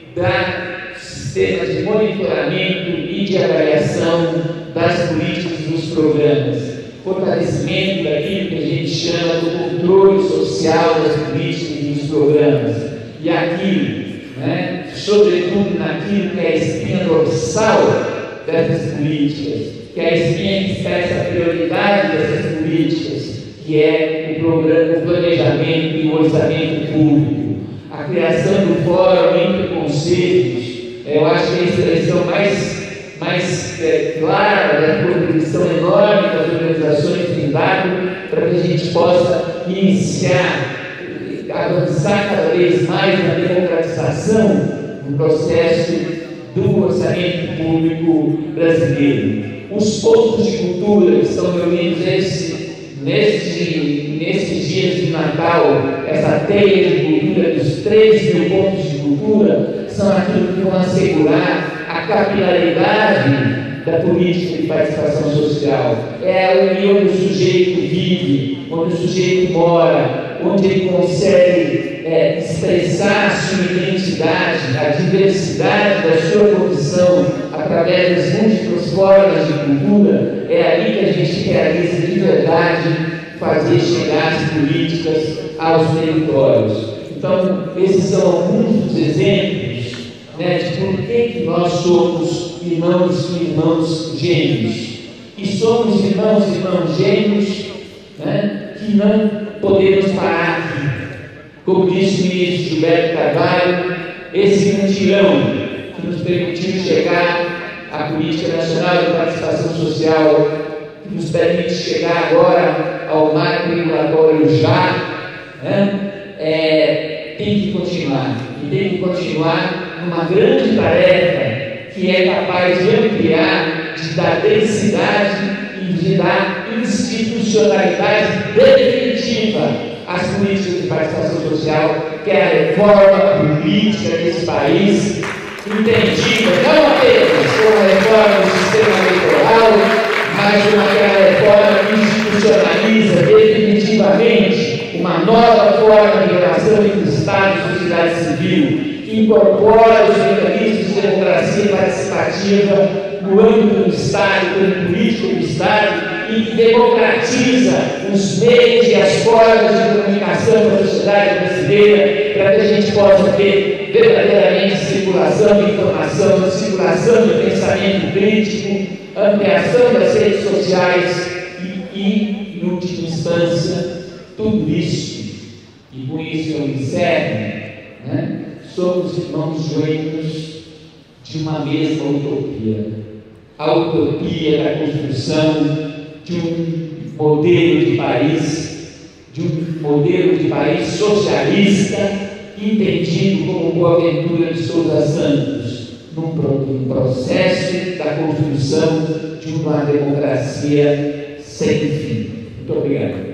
do sistema de monitoramento e de avaliação das políticas e dos programas, fortalecimento daquilo que a gente chama do controle social das políticas e dos programas, e aquilo, né, sobretudo naquilo que é a espinha dorsal dessas políticas, que é a espinha que expressa a prioridade dessas políticas, que é o programa, o planejamento e o orçamento público. A criação do fórum entre conselhos, eu acho que é a expressão mais, mais é, clara da contribuição enorme das organizações tem dado para que a gente possa iniciar, avançar cada vez mais na democratização do processo do orçamento público brasileiro. Os pontos de cultura que estão reunidos esse, nesse, nesses dias de Natal, essa teia de cultura dos três mil pontos de cultura, são aquilo que vão assegurar a capilaridade da política de participação social. É ali onde o sujeito vive, onde o sujeito mora, onde ele consegue é, expressar a sua identidade, a diversidade da sua condição através das múltiplas formas de cultura. É ali que a gente realiza de verdade fazer chegar as políticas aos territórios. Então, esses são alguns dos exemplos, né, de por que, que nós somos irmãos e irmãos gêmeos. E somos irmãos e irmãos gêmeos, né, que não podemos parar aqui. Como disse o ministro Gilberto Carvalho, esse mutirão que nos permitiu chegar à Política Nacional de Participação Social, que nos permite chegar agora ao marco regulatório já, né, é, tem que continuar, e tem que continuar numa grande tarefa que é capaz de ampliar, de dar densidade e de dar institucionalidade definitiva às políticas de participação social, que é a reforma política desse país, entendida não apenas como a reforma do sistema eleitoral, mas como aquela reforma que institucionaliza definitivamente uma nova forma de relação entre Estado e sociedade civil, que incorpora os mecanismos de democracia participativa no âmbito do Estado, como político do Estado, e que democratiza os meios e as formas de comunicação da sociedade brasileira, para que a gente possa ter verdadeiramente circulação de informação, circulação de pensamento crítico, ampliação das redes sociais e, e, em última instância, tudo isso, e com isso eu encerro, né? Somos irmãos gêmeos de uma mesma utopia, a utopia da construção de um modelo de país, de um modelo de país socialista, entendido como Boaventura de Souza Santos, num processo da construção de uma democracia sem fim. Muito obrigado.